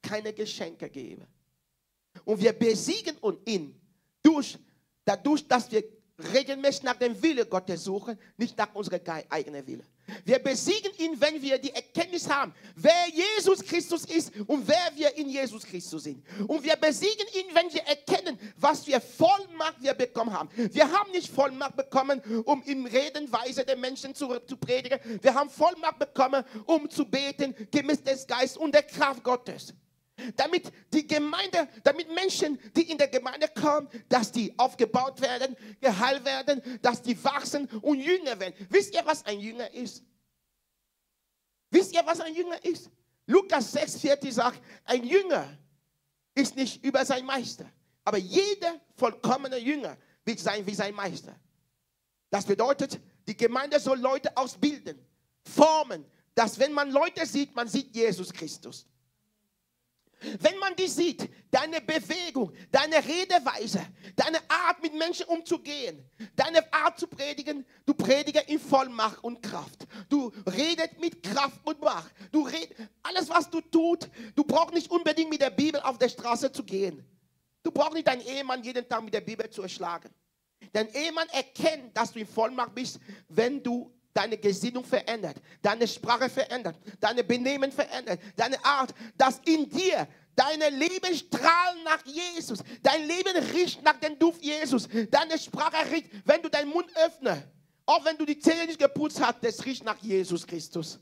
keine Geschenke geben. Und wir besiegen ihn durch, dadurch, dass wir regelmäßig nach dem Wille Gottes suchen, nicht nach unserem eigenen Wille. Wir besiegen ihn, wenn wir die Erkenntnis haben, wer Jesus Christus ist und wer wir in Jesus Christus sind. Und wir besiegen ihn, wenn wir erkennen, was für Vollmacht wir bekommen haben. Wir haben nicht Vollmacht bekommen, um in Redenweise den Menschen zu, zu predigen. Wir haben Vollmacht bekommen, um zu beten, gemäß des Geistes und der Kraft Gottes. Damit die Gemeinde, damit Menschen, die in der Gemeinde kommen, dass die aufgebaut werden, geheilt werden, dass die wachsen und Jünger werden. Wisst ihr, was ein Jünger ist? Wisst ihr, was ein Jünger ist? Lukas sechs, vierzig sagt, ein Jünger ist nicht über sein Meister. Aber jeder vollkommene Jünger wird sein wie sein Meister. Das bedeutet, die Gemeinde soll Leute ausbilden, formen, dass wenn man Leute sieht, man sieht Jesus Christus. Wenn man die sieht, deine Bewegung, deine Redeweise, deine Art mit Menschen umzugehen, deine Art zu predigen, du predigst in Vollmacht und Kraft. Du redest mit Kraft und Macht. Du red, alles, was du tust, du brauchst nicht unbedingt mit der Bibel auf der Straße zu gehen. Du brauchst nicht deinen Ehemann jeden Tag mit der Bibel zu erschlagen. Dein Ehemann erkennt, dass du in Vollmacht bist, wenn du deine Gesinnung verändert, deine Sprache verändert, deine Benehmen verändert, deine Art, dass in dir deine Leben strahlen nach Jesus, dein Leben riecht nach dem Duft Jesus, deine Sprache riecht, wenn du deinen Mund öffnest, auch wenn du die Zähne nicht geputzt hast, das riecht nach Jesus Christus.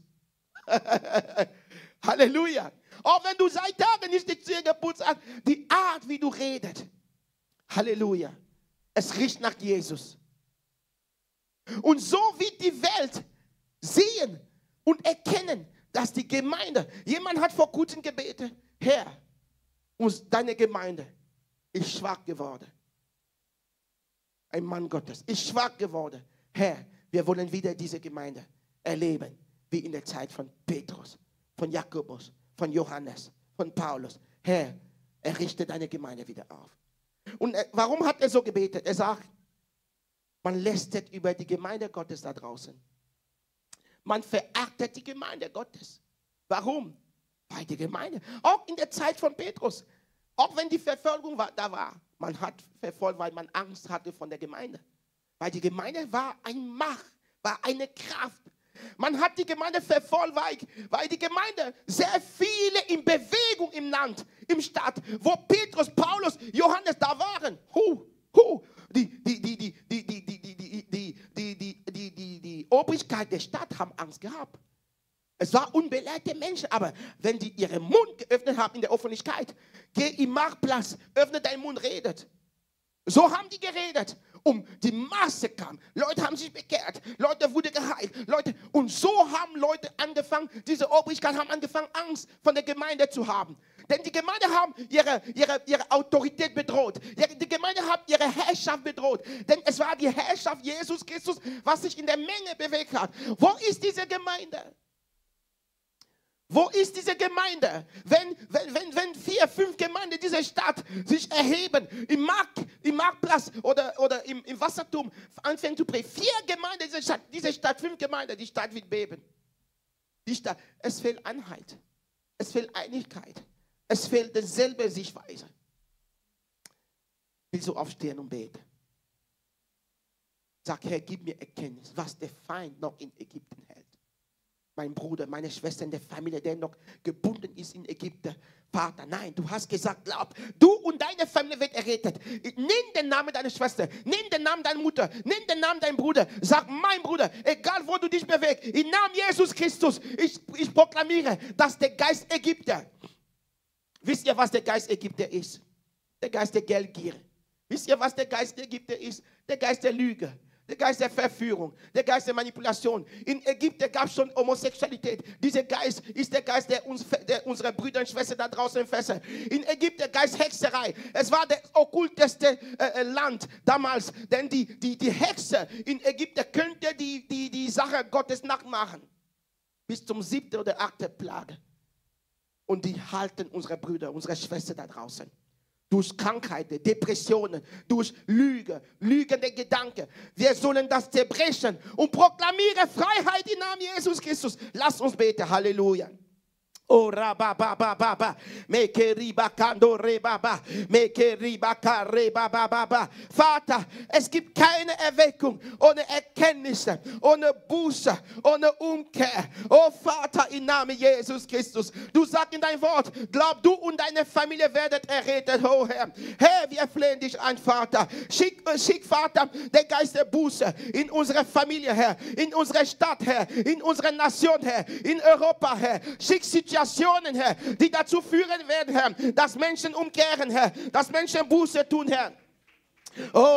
Halleluja. Auch wenn du seit Tagen nicht die Zähne geputzt hast, die Art, wie du redest. Halleluja. Es riecht nach Jesus. Und so wird die Welt sehen und erkennen, dass die Gemeinde, jemand hat vor kurzem gebetet, Herr, deine Gemeinde ist schwach geworden. Ein Mann Gottes ist schwach geworden. Herr, wir wollen wieder diese Gemeinde erleben, wie in der Zeit von Petrus, von Jakobus, von Johannes, von Paulus. Herr, errichte deine Gemeinde wieder auf. Und warum hat er so gebetet? Er sagt, man lästert über die Gemeinde Gottes da draußen. Man verachtet die Gemeinde Gottes. Warum? Weil die Gemeinde, auch in der Zeit von Petrus, auch wenn die Verfolgung war, da war, man hat verfolgt, weil man Angst hatte von der Gemeinde. Weil die Gemeinde war eine Macht, war eine Kraft. Man hat die Gemeinde verfolgt, weil, weil die Gemeinde sehr viele in Bewegung im Land, im Stadt, wo Petrus, Paulus, Johannes da waren. Huh, huh. Die, die, die, die, die, die, die, die, die, die, die, die, die, die, die Obrigkeit der Stadt haben Angst gehabt. Es waren unbelehrte Menschen, aber wenn die ihren Mund geöffnet haben in der Öffentlichkeit, geh im Marktplatz, öffne deinen Mund, redet. So haben die geredet. Um die Masse kam. Leute haben sich bekehrt. Leute wurden geheilt. Leute, und so haben Leute angefangen, diese Obrigkeit haben angefangen, Angst von der Gemeinde zu haben. Denn die Gemeinde haben ihre, ihre, ihre Autorität bedroht. Die Gemeinde hat ihre Herrschaft bedroht. Denn es war die Herrschaft Jesus Christus, was sich in der Menge bewegt hat. Wo ist diese Gemeinde? Wo ist diese Gemeinde? Wenn, wenn, wenn, wenn vier, fünf Gemeinden dieser Stadt sich erheben, im, Markt, im Marktplatz oder, oder im, im Wasserturm anfangen zu predigen. Vier Gemeinden dieser Stadt, diese Stadt, fünf Gemeinden, die Stadt wird beben. Die Stadt, es fehlt Einheit. Es fehlt Einigkeit. Es fehlt dieselbe Sichtweise. Willst du aufstehen und beten? Sag, Herr, gib mir Erkenntnis, was der Feind noch in Ägypten hält. Mein Bruder, meine Schwester in der Familie, der noch gebunden ist in Ägypten. Vater, nein, du hast gesagt, glaub, du und deine Familie wird errettet. Nimm den Namen deiner Schwester, nimm den Namen deiner Mutter, nimm den Namen deiner Bruder. Sag, mein Bruder, egal wo du dich bewegst, im Namen Jesus Christus, ich, ich proklamiere, dass der Geist Ägypter, wisst ihr, was der Geist Ägypter ist? Der Geist der Geldgier. Wisst ihr, was der Geist der Ägypter ist? Der Geist der Lüge. Der Geist der Verführung, der Geist der Manipulation. In Ägypten gab es schon Homosexualität. Dieser Geist ist der Geist, der, uns, der unsere Brüder und Schwestern da draußen fesselt. In Ägypten der Geist Hexerei. Es war das okkulteste äh, Land damals, denn die, die, die Hexe in Ägypten könnte die, die, die Sache Gottes nachmachen. Bis zum siebten oder achten Plage. Und die halten unsere Brüder, unsere Schwestern da draußen. Durch Krankheiten, Depressionen, durch Lüge, lügende Gedanken. Wir sollen das zerbrechen und proklamieren Freiheit im Namen Jesus Christus. Lass uns beten. Halleluja. Oh rababababa, meke ribakando rebaba, meke ribaka rebababa. Vater, es gibt keine Erweckung ohne Erkenntnisse, ohne Buße, ohne Umkehr. Oh Vater, im Namen Jesus Christus, du sagst in dein Wort, glaub du und deine Familie werdet errettet, oh Herr. Herr, wir flehen dich an, Vater. Schick, schick, Vater, den Geist der Buße in unsere Familie, Herr, in unsere Stadt, Herr, in unsere Nation, Herr, in Europa, Herr. Schick Situationen, Herr, die dazu führen werden, Herr, dass Menschen umkehren, Herr, dass Menschen Buße tun, Herr. Oh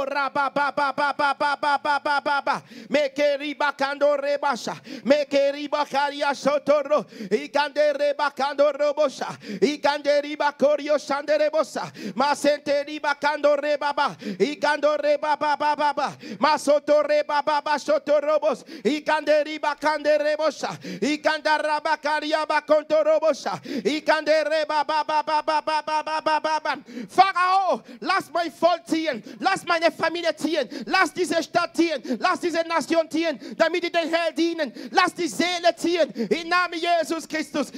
rabababababababababa, meke ribakando rebasha, meke ribakaria sotoro, igande rebakando robosha, igande ribakorio sanderebosa, masente ribakando rebaba, igando rebabababa, masoto rebababa sotorobos, igande ribakande rebosha, iganda rabakaria bakonto robosha, igande rebabababababababa. Pharao, lass mein Volk ziehen. Lass meine Familie ziehen. Lass diese Stadt ziehen. Lass diese Nation ziehen, damit die den Herrn dienen. Lass die Seele ziehen. Im Namen Jesus Christus.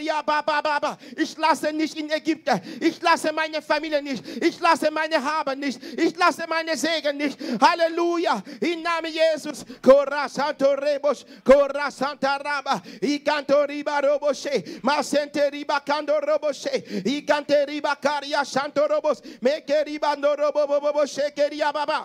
Ich lasse nicht in Ägypten. Ich lasse meine Familie nicht. Ich lasse meine Haben nicht. Ich lasse meine Segen nicht. Halleluja. Im Namen Jesus. Kora Santo Rebos. Kora Santa Raba. Ikanto Riba Roboshe. Masente Riba Kando Roboshe. Ikante Riba Karia Santo Robos. Meke Riba No Roboboboshe. Baba.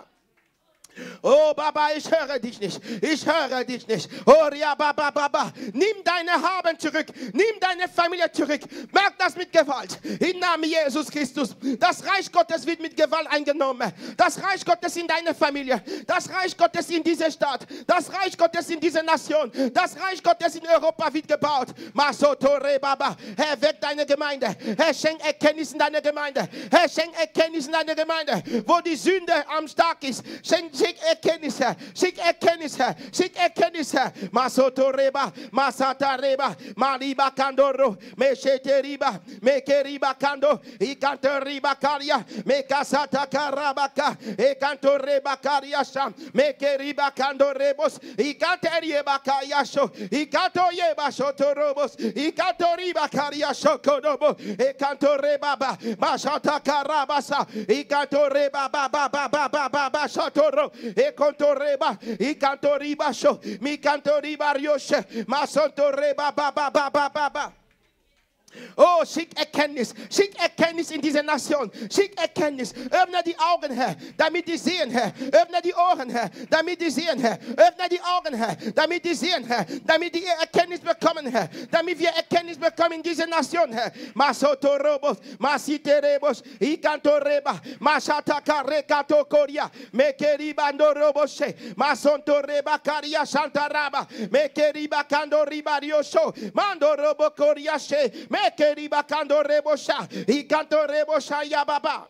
Oh Baba, ich höre dich nicht. Ich höre dich nicht. Oh ja, Baba, Baba. Nimm deine Haben zurück. Nimm deine Familie zurück. Merk das mit Gewalt. Im Namen Jesus Christus. Das Reich Gottes wird mit Gewalt eingenommen. Das Reich Gottes in deine Familie. Das Reich Gottes in diese Stadt. Das Reich Gottes in diese Nation. Das Reich Gottes in Europa wird gebaut. Masotore Baba. Herr, weck deine Gemeinde. Herr, schenk Erkenntnis in deine Gemeinde. Herr, schenk Erkenntnis in deine Gemeinde. Wo die Sünde am stark ist. Schenk Schick Erkenntnis, Herr. Schick Erkenntnis, Herr. Schick Erkenntnis, Herr. Masoto reba, masata reba, mariba kandoro, mechete riba, meke riba kando, ikanto riba karia, mekasata karabaka, ikanto reba karia sham, meke riba kando rebos, ikante riba kayasho, ikanto yeba shoto robos, ikanto riba karia shokodobo, ikanto reba ba, masata karabasa, ikanto reba ba ba ba ba ba ba ba shotoro. E contorreba, i cantoriba show, mi cantoriba rioshe, ma sontorreba ba ba ba ba ba ba. Oh, schick Erkenntnis, schick Erkenntnis in diese Nation, schick Erkenntnis, öffne die Augen, Herr, damit die sehen, Herr, öffne die Ohren, Herr, damit die sehen, Herr, öffne die Augen, Herr, damit die sehen, Herr, damit die Erkenntnis bekommen, Herr, damit wir Erkenntnis bekommen in diese Nation, Herr. Masoto robos, masite rebos, ikanto reba, masata karekato koria, mekeriba no roboshe, masonto reba karia santa raba, mekeriba kando riba riosho, mando robo koria she, Mekeriba kando rebosha, ikanto rebosha ya baba.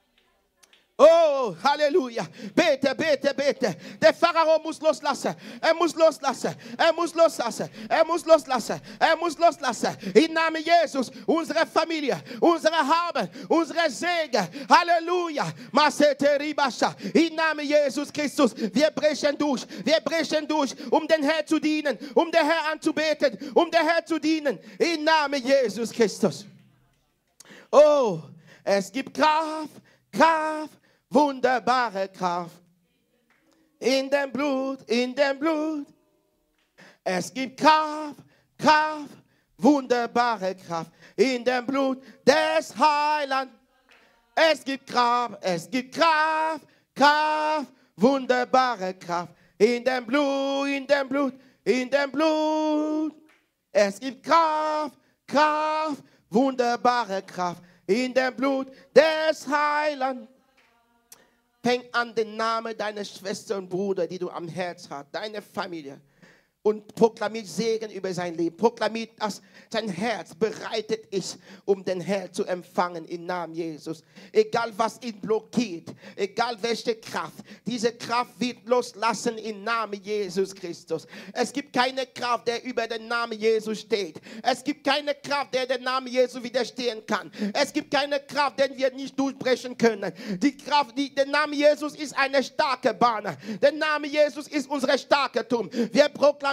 Oh, Halleluja. Bete, bete, bete. Der Pharao muss loslassen. Er muss loslassen. Er muss loslassen. Er muss loslassen. Er muss loslassen. Im Namen Jesus, unsere Familie, unsere Haben, unsere Segen. Halleluja. Masete ribasha. Im Namen Jesus Christus. Wir brechen durch. Wir brechen durch, um den Herrn zu dienen, um den Herrn anzubeten, um den Herrn zu dienen. Im Namen Jesus Christus. Oh, es gibt Kraft, Kraft. Wunderbare Kraft in dem Blut, in dem Blut. Es gibt Kraft, Kraft, wunderbare Kraft in dem Blut des Heilands. Es gibt Kraft, es gibt Kraft, Kraft, wunderbare Kraft in dem Blut, in dem Blut, in dem Blut. Es gibt Kraft, Kraft, wunderbare Kraft in dem Blut des Heilands. Fäng an, den Namen deiner Schwester und Bruder, die du am Herz hast, deine Familie. Und proklamiert Segen über sein Leben. Proklamiert, dass sein Herz bereitet ist, um den Herrn zu empfangen im Namen Jesus. Egal was ihn blockiert, egal welche Kraft, diese Kraft wird loslassen im Namen Jesus Christus. Es gibt keine Kraft, der über den Namen Jesus steht. Es gibt keine Kraft, der den Namen Jesus widerstehen kann. Es gibt keine Kraft, den wir nicht durchbrechen können. Die Kraft, die, der Name Jesus ist eine starke Bahn. Der Name Jesus ist unser Starkertum. Wir proklamieren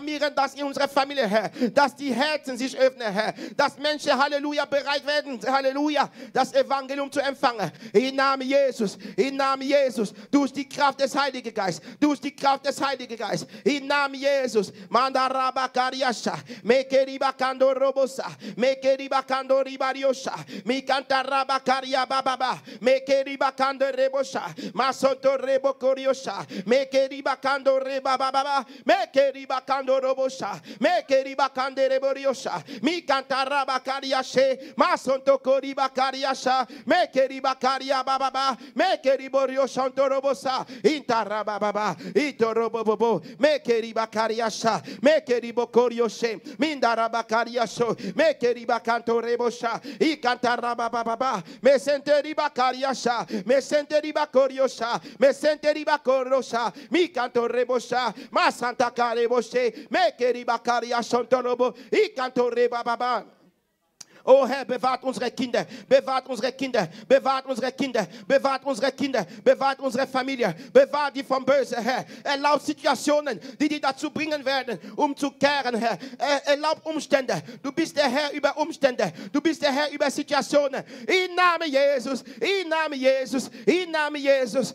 proklamieren das in unserer Familie, Herr, dass die Herzen sich öffnen, Herr, dass Menschen, Halleluja, bereit werden, Halleluja, das Evangelium zu empfangen. Im Namen Jesus, im Namen Jesus, durch die Kraft des Heiligen Geistes, durch die Kraft des Heiligen Geistes, im Namen Jesus, Mandarabakariasha, Mekeribakando Robosa, Mekeribakando Ribariosha, Mikantarabakaria Bababa, Mekeribakando Rebosha, Masonto Rebokoriosha, Mekeribakando Rebababa, Mekeribakando Robosha, Mekeribakande Reboriosha, Mikantarabakariashe, Masonto Koribakariasha, Mekeribakaria Bababa, Mekeriborioshonto Robosa, Intarababa, Itorobobo, Mekeribakariasha, Mekeribokorioshe, Mindarabakariasho, Mekeribakanto Rebosha, Ikantarababa, Mesenteribakariasha, Mesenteribakoriosha, Mesenteribakorosha, Mikanto Rebosha, Masanta Kareboshe, Mekeribakariashonto Robo, Ikanto Rebababa. Oh Herr, bewahrt unsere Kinder, bewahrt unsere Kinder, bewahrt unsere Kinder, bewahrt unsere Kinder, bewahrt unsere Familie, bewahrt die vom Bösen, Herr. Erlaubt Situationen, die die dazu bringen werden, umzukehren, Herr. Erlaubt Umstände. Du bist der Herr über Umstände. Du bist der Herr über Situationen. Im Namen Jesus, im Namen Jesus, im Namen Jesus.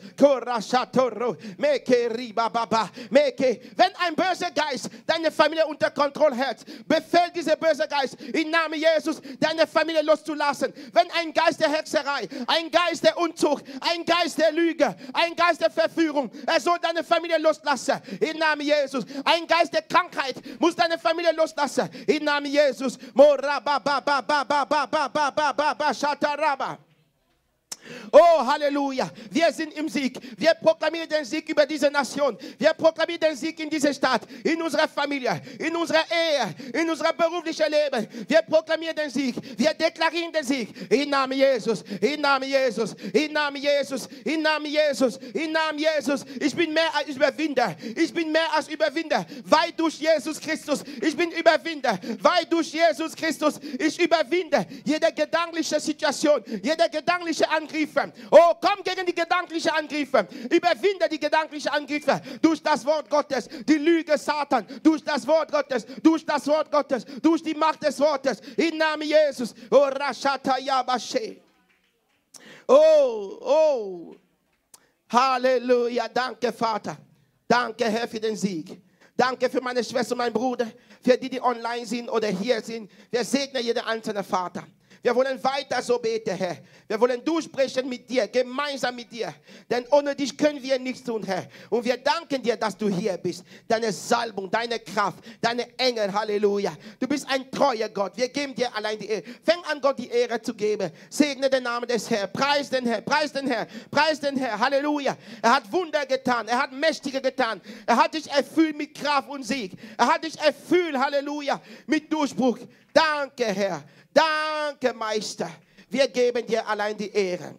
Wenn ein böser Geist deine Familie unter Kontrolle hat, befehlt dieser böse Geist im Namen Jesus, deine Familie loszulassen. Wenn ein Geist der Hexerei, ein Geist der Unzucht, ein Geist der Lüge, ein Geist der Verführung, er soll deine Familie loslassen. Im Namen Jesus. Ein Geist der Krankheit muss deine Familie loslassen. Im Namen Jesus. Oh, Halleluja. Wir sind im Sieg. Wir proklamieren den Sieg über diese Nation. Wir proklamieren den Sieg in dieser Stadt, in unserer Familie, in unserer Ehe, in unserem beruflichen Leben. Wir proklamieren den Sieg. Wir deklarieren den Sieg. Im Namen Jesus, im Namen Jesus, im Namen Jesus, im Namen Jesus, im Namen Jesus. Ich bin mehr als Überwinder. Ich bin mehr als Überwinder, weil durch Jesus Christus. Ich bin Überwinder, weil durch Jesus Christus ich überwinde jede gedankliche Situation, jede gedankliche Angriff. Oh, komm gegen die gedanklichen Angriffe. Überwinde die gedanklichen Angriffe durch das Wort Gottes. Die Lüge Satan durch das Wort Gottes. Durch das Wort Gottes. Durch die Macht des Wortes. Im Namen Jesus. Oh, Rashata Yabashe. Oh, oh. Halleluja. Danke, Vater. Danke, Herr, für den Sieg. Danke für meine Schwester und meinen Bruder. Für die, die online sind oder hier sind. Wir segnen jeden einzelnen Vater. Wir wollen weiter so beten, Herr. Wir wollen durchsprechen mit dir, gemeinsam mit dir. Denn ohne dich können wir nichts tun, Herr. Und wir danken dir, dass du hier bist. Deine Salbung, deine Kraft, deine Engel, Halleluja. Du bist ein treuer Gott. Wir geben dir allein die Ehre. Fäng an, Gott die Ehre zu geben. Segne den Namen des Herrn. Preis den Herrn, preis den Herrn, preis den Herrn. Halleluja. Er hat Wunder getan. Er hat Mächtige getan. Er hat dich erfüllt mit Kraft und Sieg. Er hat dich erfüllt, Halleluja, mit Durchbruch. Danke, Herr. Danke, Meister. Wir geben dir allein die Ehre.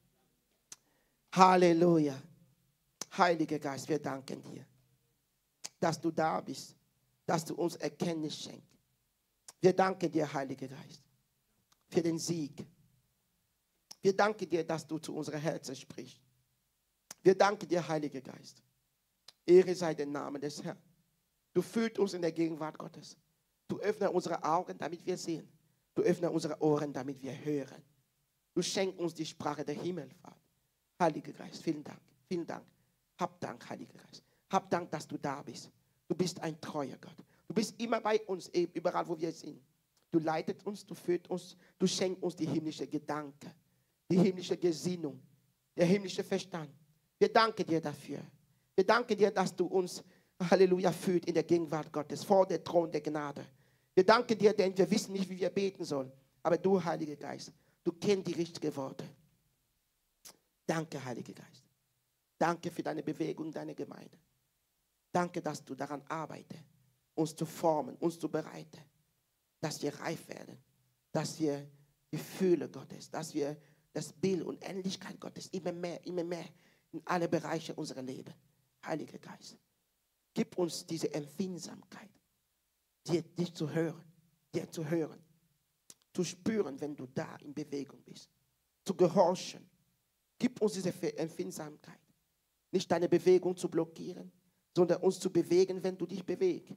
Halleluja. Heiliger Geist, wir danken dir, dass du da bist, dass du uns Erkenntnis schenkst. Wir danken dir, Heiliger Geist, für den Sieg. Wir danken dir, dass du zu unseren Herzen sprichst. Wir danken dir, Heiliger Geist. Ehre sei der Name des Herrn. Du führst uns in der Gegenwart Gottes. Du öffnest unsere Augen, damit wir sehen. Du öffnest unsere Ohren, damit wir hören. Du schenkst uns die Sprache der Himmelfahrt. Heiliger Geist, vielen Dank, vielen Dank. Hab Dank, Heiliger Geist. Hab Dank, dass du da bist. Du bist ein treuer Gott. Du bist immer bei uns, überall, wo wir sind. Du leitest uns, du führst uns, du schenkst uns die himmlische Gedanken, die himmlische Gesinnung, der himmlische Verstand. Wir danken dir dafür. Wir danken dir, dass du uns, Halleluja, führst in der Gegenwart Gottes, vor der Thron der Gnade. Wir danken dir, denn wir wissen nicht, wie wir beten sollen. Aber du, Heiliger Geist, du kennst die richtigen Worte. Danke, Heiliger Geist. Danke für deine Bewegung, deine Gemeinde. Danke, dass du daran arbeitest, uns zu formen, uns zu bereiten, dass wir reif werden, dass wir die Fülle Gottes, dass wir das Bild und Ähnlichkeit Gottes immer mehr, immer mehr in alle Bereiche unseres Lebens. Heiliger Geist, gib uns diese Empfindsamkeit, dir, dich zu hören, dir zu hören, zu spüren, wenn du da in Bewegung bist, zu gehorchen. Gib uns diese Empfindsamkeit, nicht deine Bewegung zu blockieren, sondern uns zu bewegen, wenn du dich bewegst,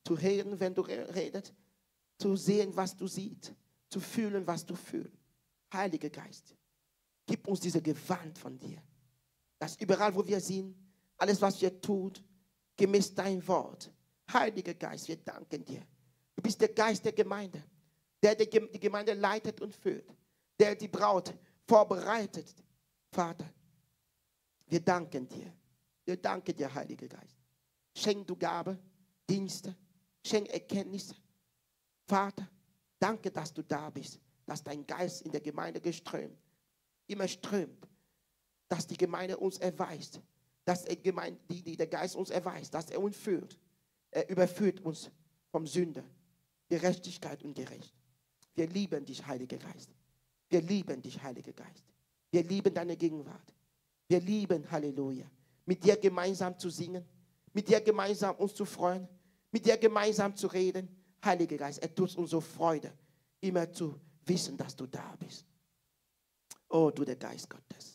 zu hören, wenn du redest, zu sehen, was du siehst, zu fühlen, was du fühlst. Heiliger Geist, gib uns diese Gewand von dir, dass überall, wo wir sind, alles, was wir tun, gemäß dein Wort. Heiliger Geist, wir danken dir. Du bist der Geist der Gemeinde, der die Gemeinde leitet und führt, der die Braut vorbereitet. Vater, wir danken dir. Wir danken dir, Heiliger Geist. Schenk du Gabe, Dienste, schenk Erkenntnisse. Vater, danke, dass du da bist, dass dein Geist in der Gemeinde geströmt, immer strömt, dass die Gemeinde uns erweist, dass die Gemeinde, die, die der Geist uns erweist, dass er uns führt. Er überführt uns vom Sünder, Gerechtigkeit und Gerecht. Wir lieben dich, Heiliger Geist. Wir lieben dich, Heiliger Geist. Wir lieben deine Gegenwart. Wir lieben, Halleluja, mit dir gemeinsam zu singen, mit dir gemeinsam uns zu freuen, mit dir gemeinsam zu reden. Heiliger Geist, er tut uns so Freude, immer zu wissen, dass du da bist. Oh, du der Geist Gottes,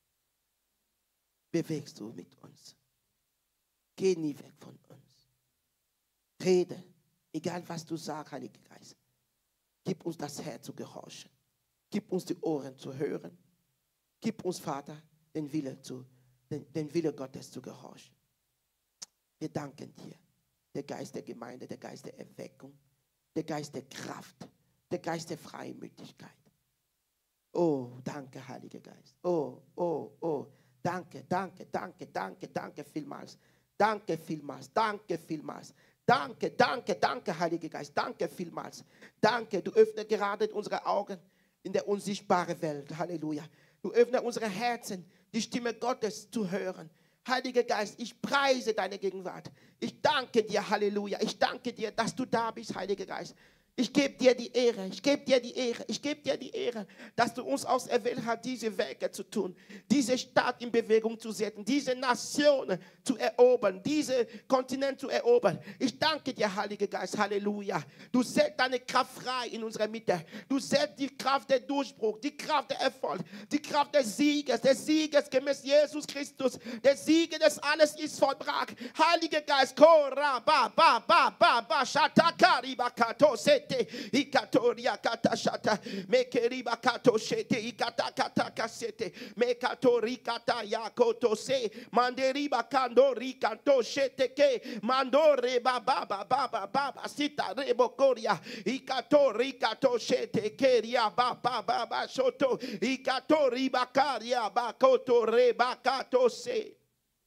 bewegst du mit uns. Geh nie weg von uns. Rede, egal was du sagst, Heiliger Geist. Gib uns das Herz zu gehorchen. Gib uns die Ohren zu hören. Gib uns, Vater, den Wille, zu, den, den Wille Gottes zu gehorchen. Wir danken dir. Der Geist der Gemeinde, der Geist der Erweckung, der Geist der Kraft, der Geist der Freimütigkeit. Oh, danke, Heiliger Geist. Oh, oh, oh. Danke, danke, danke, danke, danke vielmals. Danke vielmals, danke vielmals. Danke, danke, danke, Heiliger Geist. Danke vielmals. Danke, du öffnest gerade unsere Augen in der unsichtbaren Welt. Halleluja. Du öffnest unsere Herzen, die Stimme Gottes zu hören. Heiliger Geist, ich preise deine Gegenwart. Ich danke dir, Halleluja. Ich danke dir, dass du da bist, Heiliger Geist. Ich gebe dir die Ehre, ich gebe dir die Ehre, ich gebe dir die Ehre, dass du uns auserwählt hast, diese Werke zu tun, diese Stadt in Bewegung zu setzen, diese Nation zu erobern, diese Kontinent zu erobern. Ich danke dir, Heiliger Geist, Halleluja. Du setzt deine Kraft frei in unserer Mitte. Du setzt die Kraft der Durchbruch, die Kraft der Erfolg, die Kraft des Sieges, des Sieges gemäß Jesus Christus, der Siege des alles ist vollbracht. Heiliger Geist, Kora, ba, ba, ba, ba, ba, shatakari, bakato, Ikatoria katashata mekeriba katoshete ikata kata kasete mekatori kata yakoto se manderiba kandori kantoshete ke mandore baba baba baba sita rebokoria ikatori katoshete keria baba baba soto ikatori bakaria bakoto rebakato se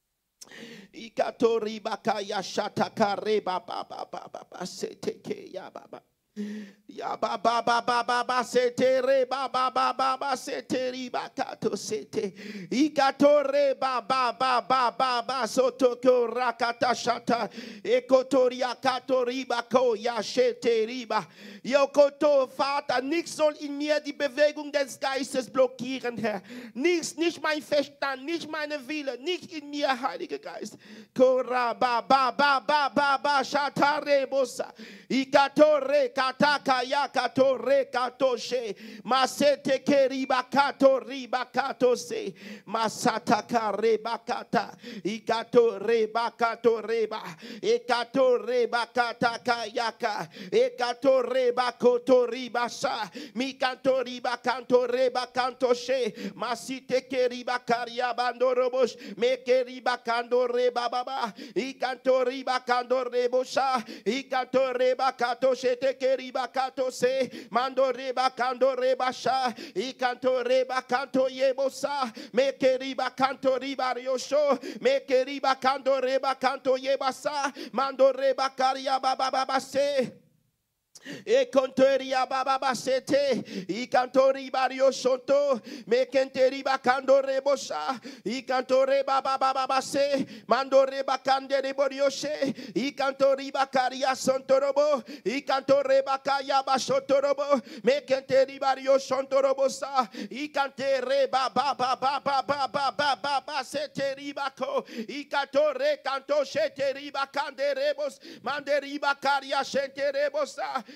ikatori bakaya shatakare baba baba baba sete ke ya baba. Ya ba ba ba ba ba ba sete re ba ba ba ba ba sete riba kato sete ikato re ba ba ba ba ba ba soto ko rakata shata ekotoria kato riba ko ya shete riba Jokoto, Vater, nichts soll in mir die Bewegung des Geistes blockieren, Herr. Nichts, nicht mein Verstand, nicht meine Wille, nicht in mir, Heiliger Geist. Kora ba ba ba ba ba ba shatare bosa ikatore kataka yakatore katoshe masete keriba kato riba katose masata kareba kata ikatore bakato reba ikatore bakata kayaka ikatore bakoto ribasa mikanto riba kanto reba kanto she masite keriba karia bandorobos mekeriba kando reba baba ikanto riba kando rebosa ikanto reba kato shete keriba kato se mando reba kando reba sha ikanto reba kanto yebosa mekeriba kanto riba riosho mekeriba kando reba kanto yebasa mando reba karia baba baba se e conteria baba basete i cantori bario sonto me kenteri bakando rebosa i cantore baba baba base mando reba kandere borioshe i cantori bakaria sontorobo i cantore bakaya basotorobo me kenteri bario sontorobosa i cantere baba baba baba baba baba seteri bako i cantore canto seteri bakanderebos manderi bakaria senterebosa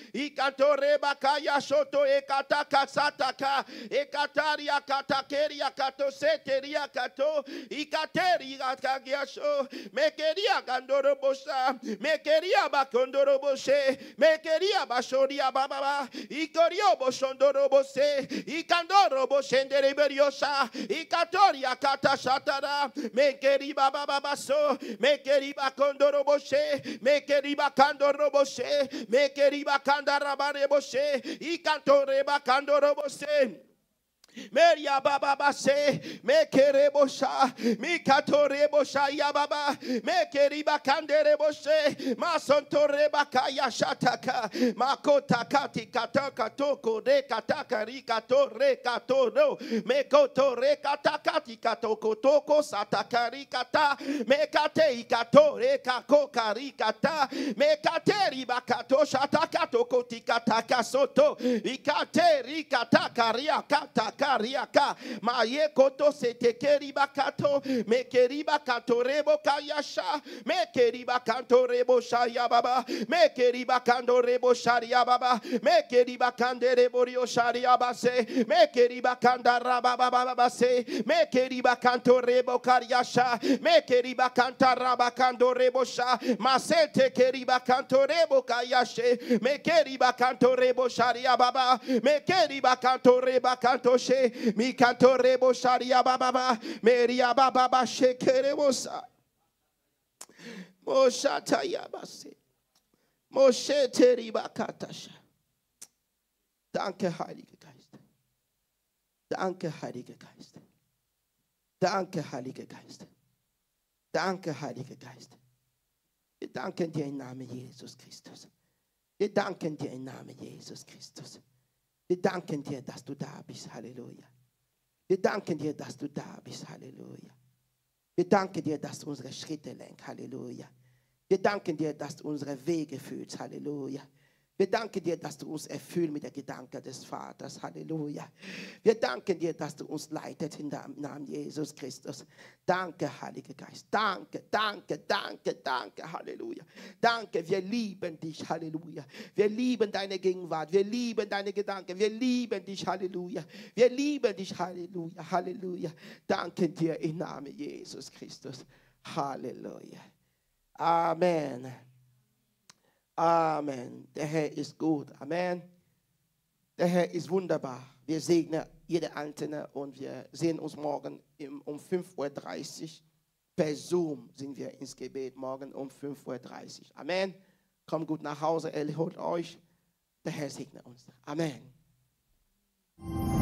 Ikatore bakaya shoto ekataka sataka. Ekataria katakeria kato seteria kato. Ikateri akagiasho. Mekeria gandoro bosa. Mekeria bakondoro bose. Mekeria bashoria baba. Ikorio boshondoro bose. Ikandoro boshendere beriosa. Ikatoria kata shatara. Mekeri baba baba so. Mekeri bakondoro bose. Mekeri bakandoro bose. Mekeri bakandara bare bose. Ikantore bakandoro bose. Meria baba base, mekere bosha, mikatore bosha ya baba, mekeri bakandere boshe, masontore bakaya shataka, makota kati kataka toko re kataka rikato re kato no, mekoto re katakati katoko toko satakari kata, mekate ikato re kako karikata, mekateri bakato shatakato kotikataka soto, ikate rikataka riakata Kariaka, Mayekoto Setekeriba Kato, Mekeriba Katorebo Kayasha, Mekeriba Kantorebo Shaya Baba, Mekeriba Kandorebo Sharia Baba, Mekeriba Kanderebo Sharia Base, Mekeriba Kandaraba Baba Se, Mekeriba Kantorebo Kariasha, Mekeriba Kantaraba Kandorebo Sha, Masete Keriba Kantorebo Kayashe, Mekeriba Kantorebo Sharia Baba, Mekeriba Kantoreba Kantoshe. Mi cantorebo sharia baba, meria baba shekerebosa. Moshata yabase. Moshe teribakatasha. Danke, Heiliger Geist. Danke, Heiliger Geist. Danke, Heiliger Geist. Danke, Heiliger Geist. Wir danken dir im Namen Jesus Christus. Wir danken dir im Namen Jesus Christus. Wir danken dir, dass du da bist. Halleluja. Wir danken dir, dass du da bist. Halleluja. Wir danken dir, dass du unsere Schritte lenkst. Halleluja. Wir danken dir, dass du unsere Wege fühlst. Halleluja. Wir danken dir, dass du uns erfüllst mit der Gedanke des Vaters. Halleluja. Wir danken dir, dass du uns leitet in dem Namen Jesus Christus. Danke, Heiliger Geist. Danke, danke, danke, danke. Halleluja. Danke, wir lieben dich. Halleluja. Wir lieben deine Gegenwart. Wir lieben deine Gedanken. Wir lieben dich. Halleluja. Wir lieben dich. Halleluja. Halleluja. Danke dir im Namen Jesus Christus. Halleluja. Amen. Amen. Der Herr ist gut. Amen. Der Herr ist wunderbar. Wir segnen jede Einzelne und wir sehen uns morgen um fünf Uhr dreißig. Per Zoom sind wir ins Gebet morgen um fünf Uhr dreißig. Amen. Kommt gut nach Hause. Er holt euch. Der Herr segne uns. Amen.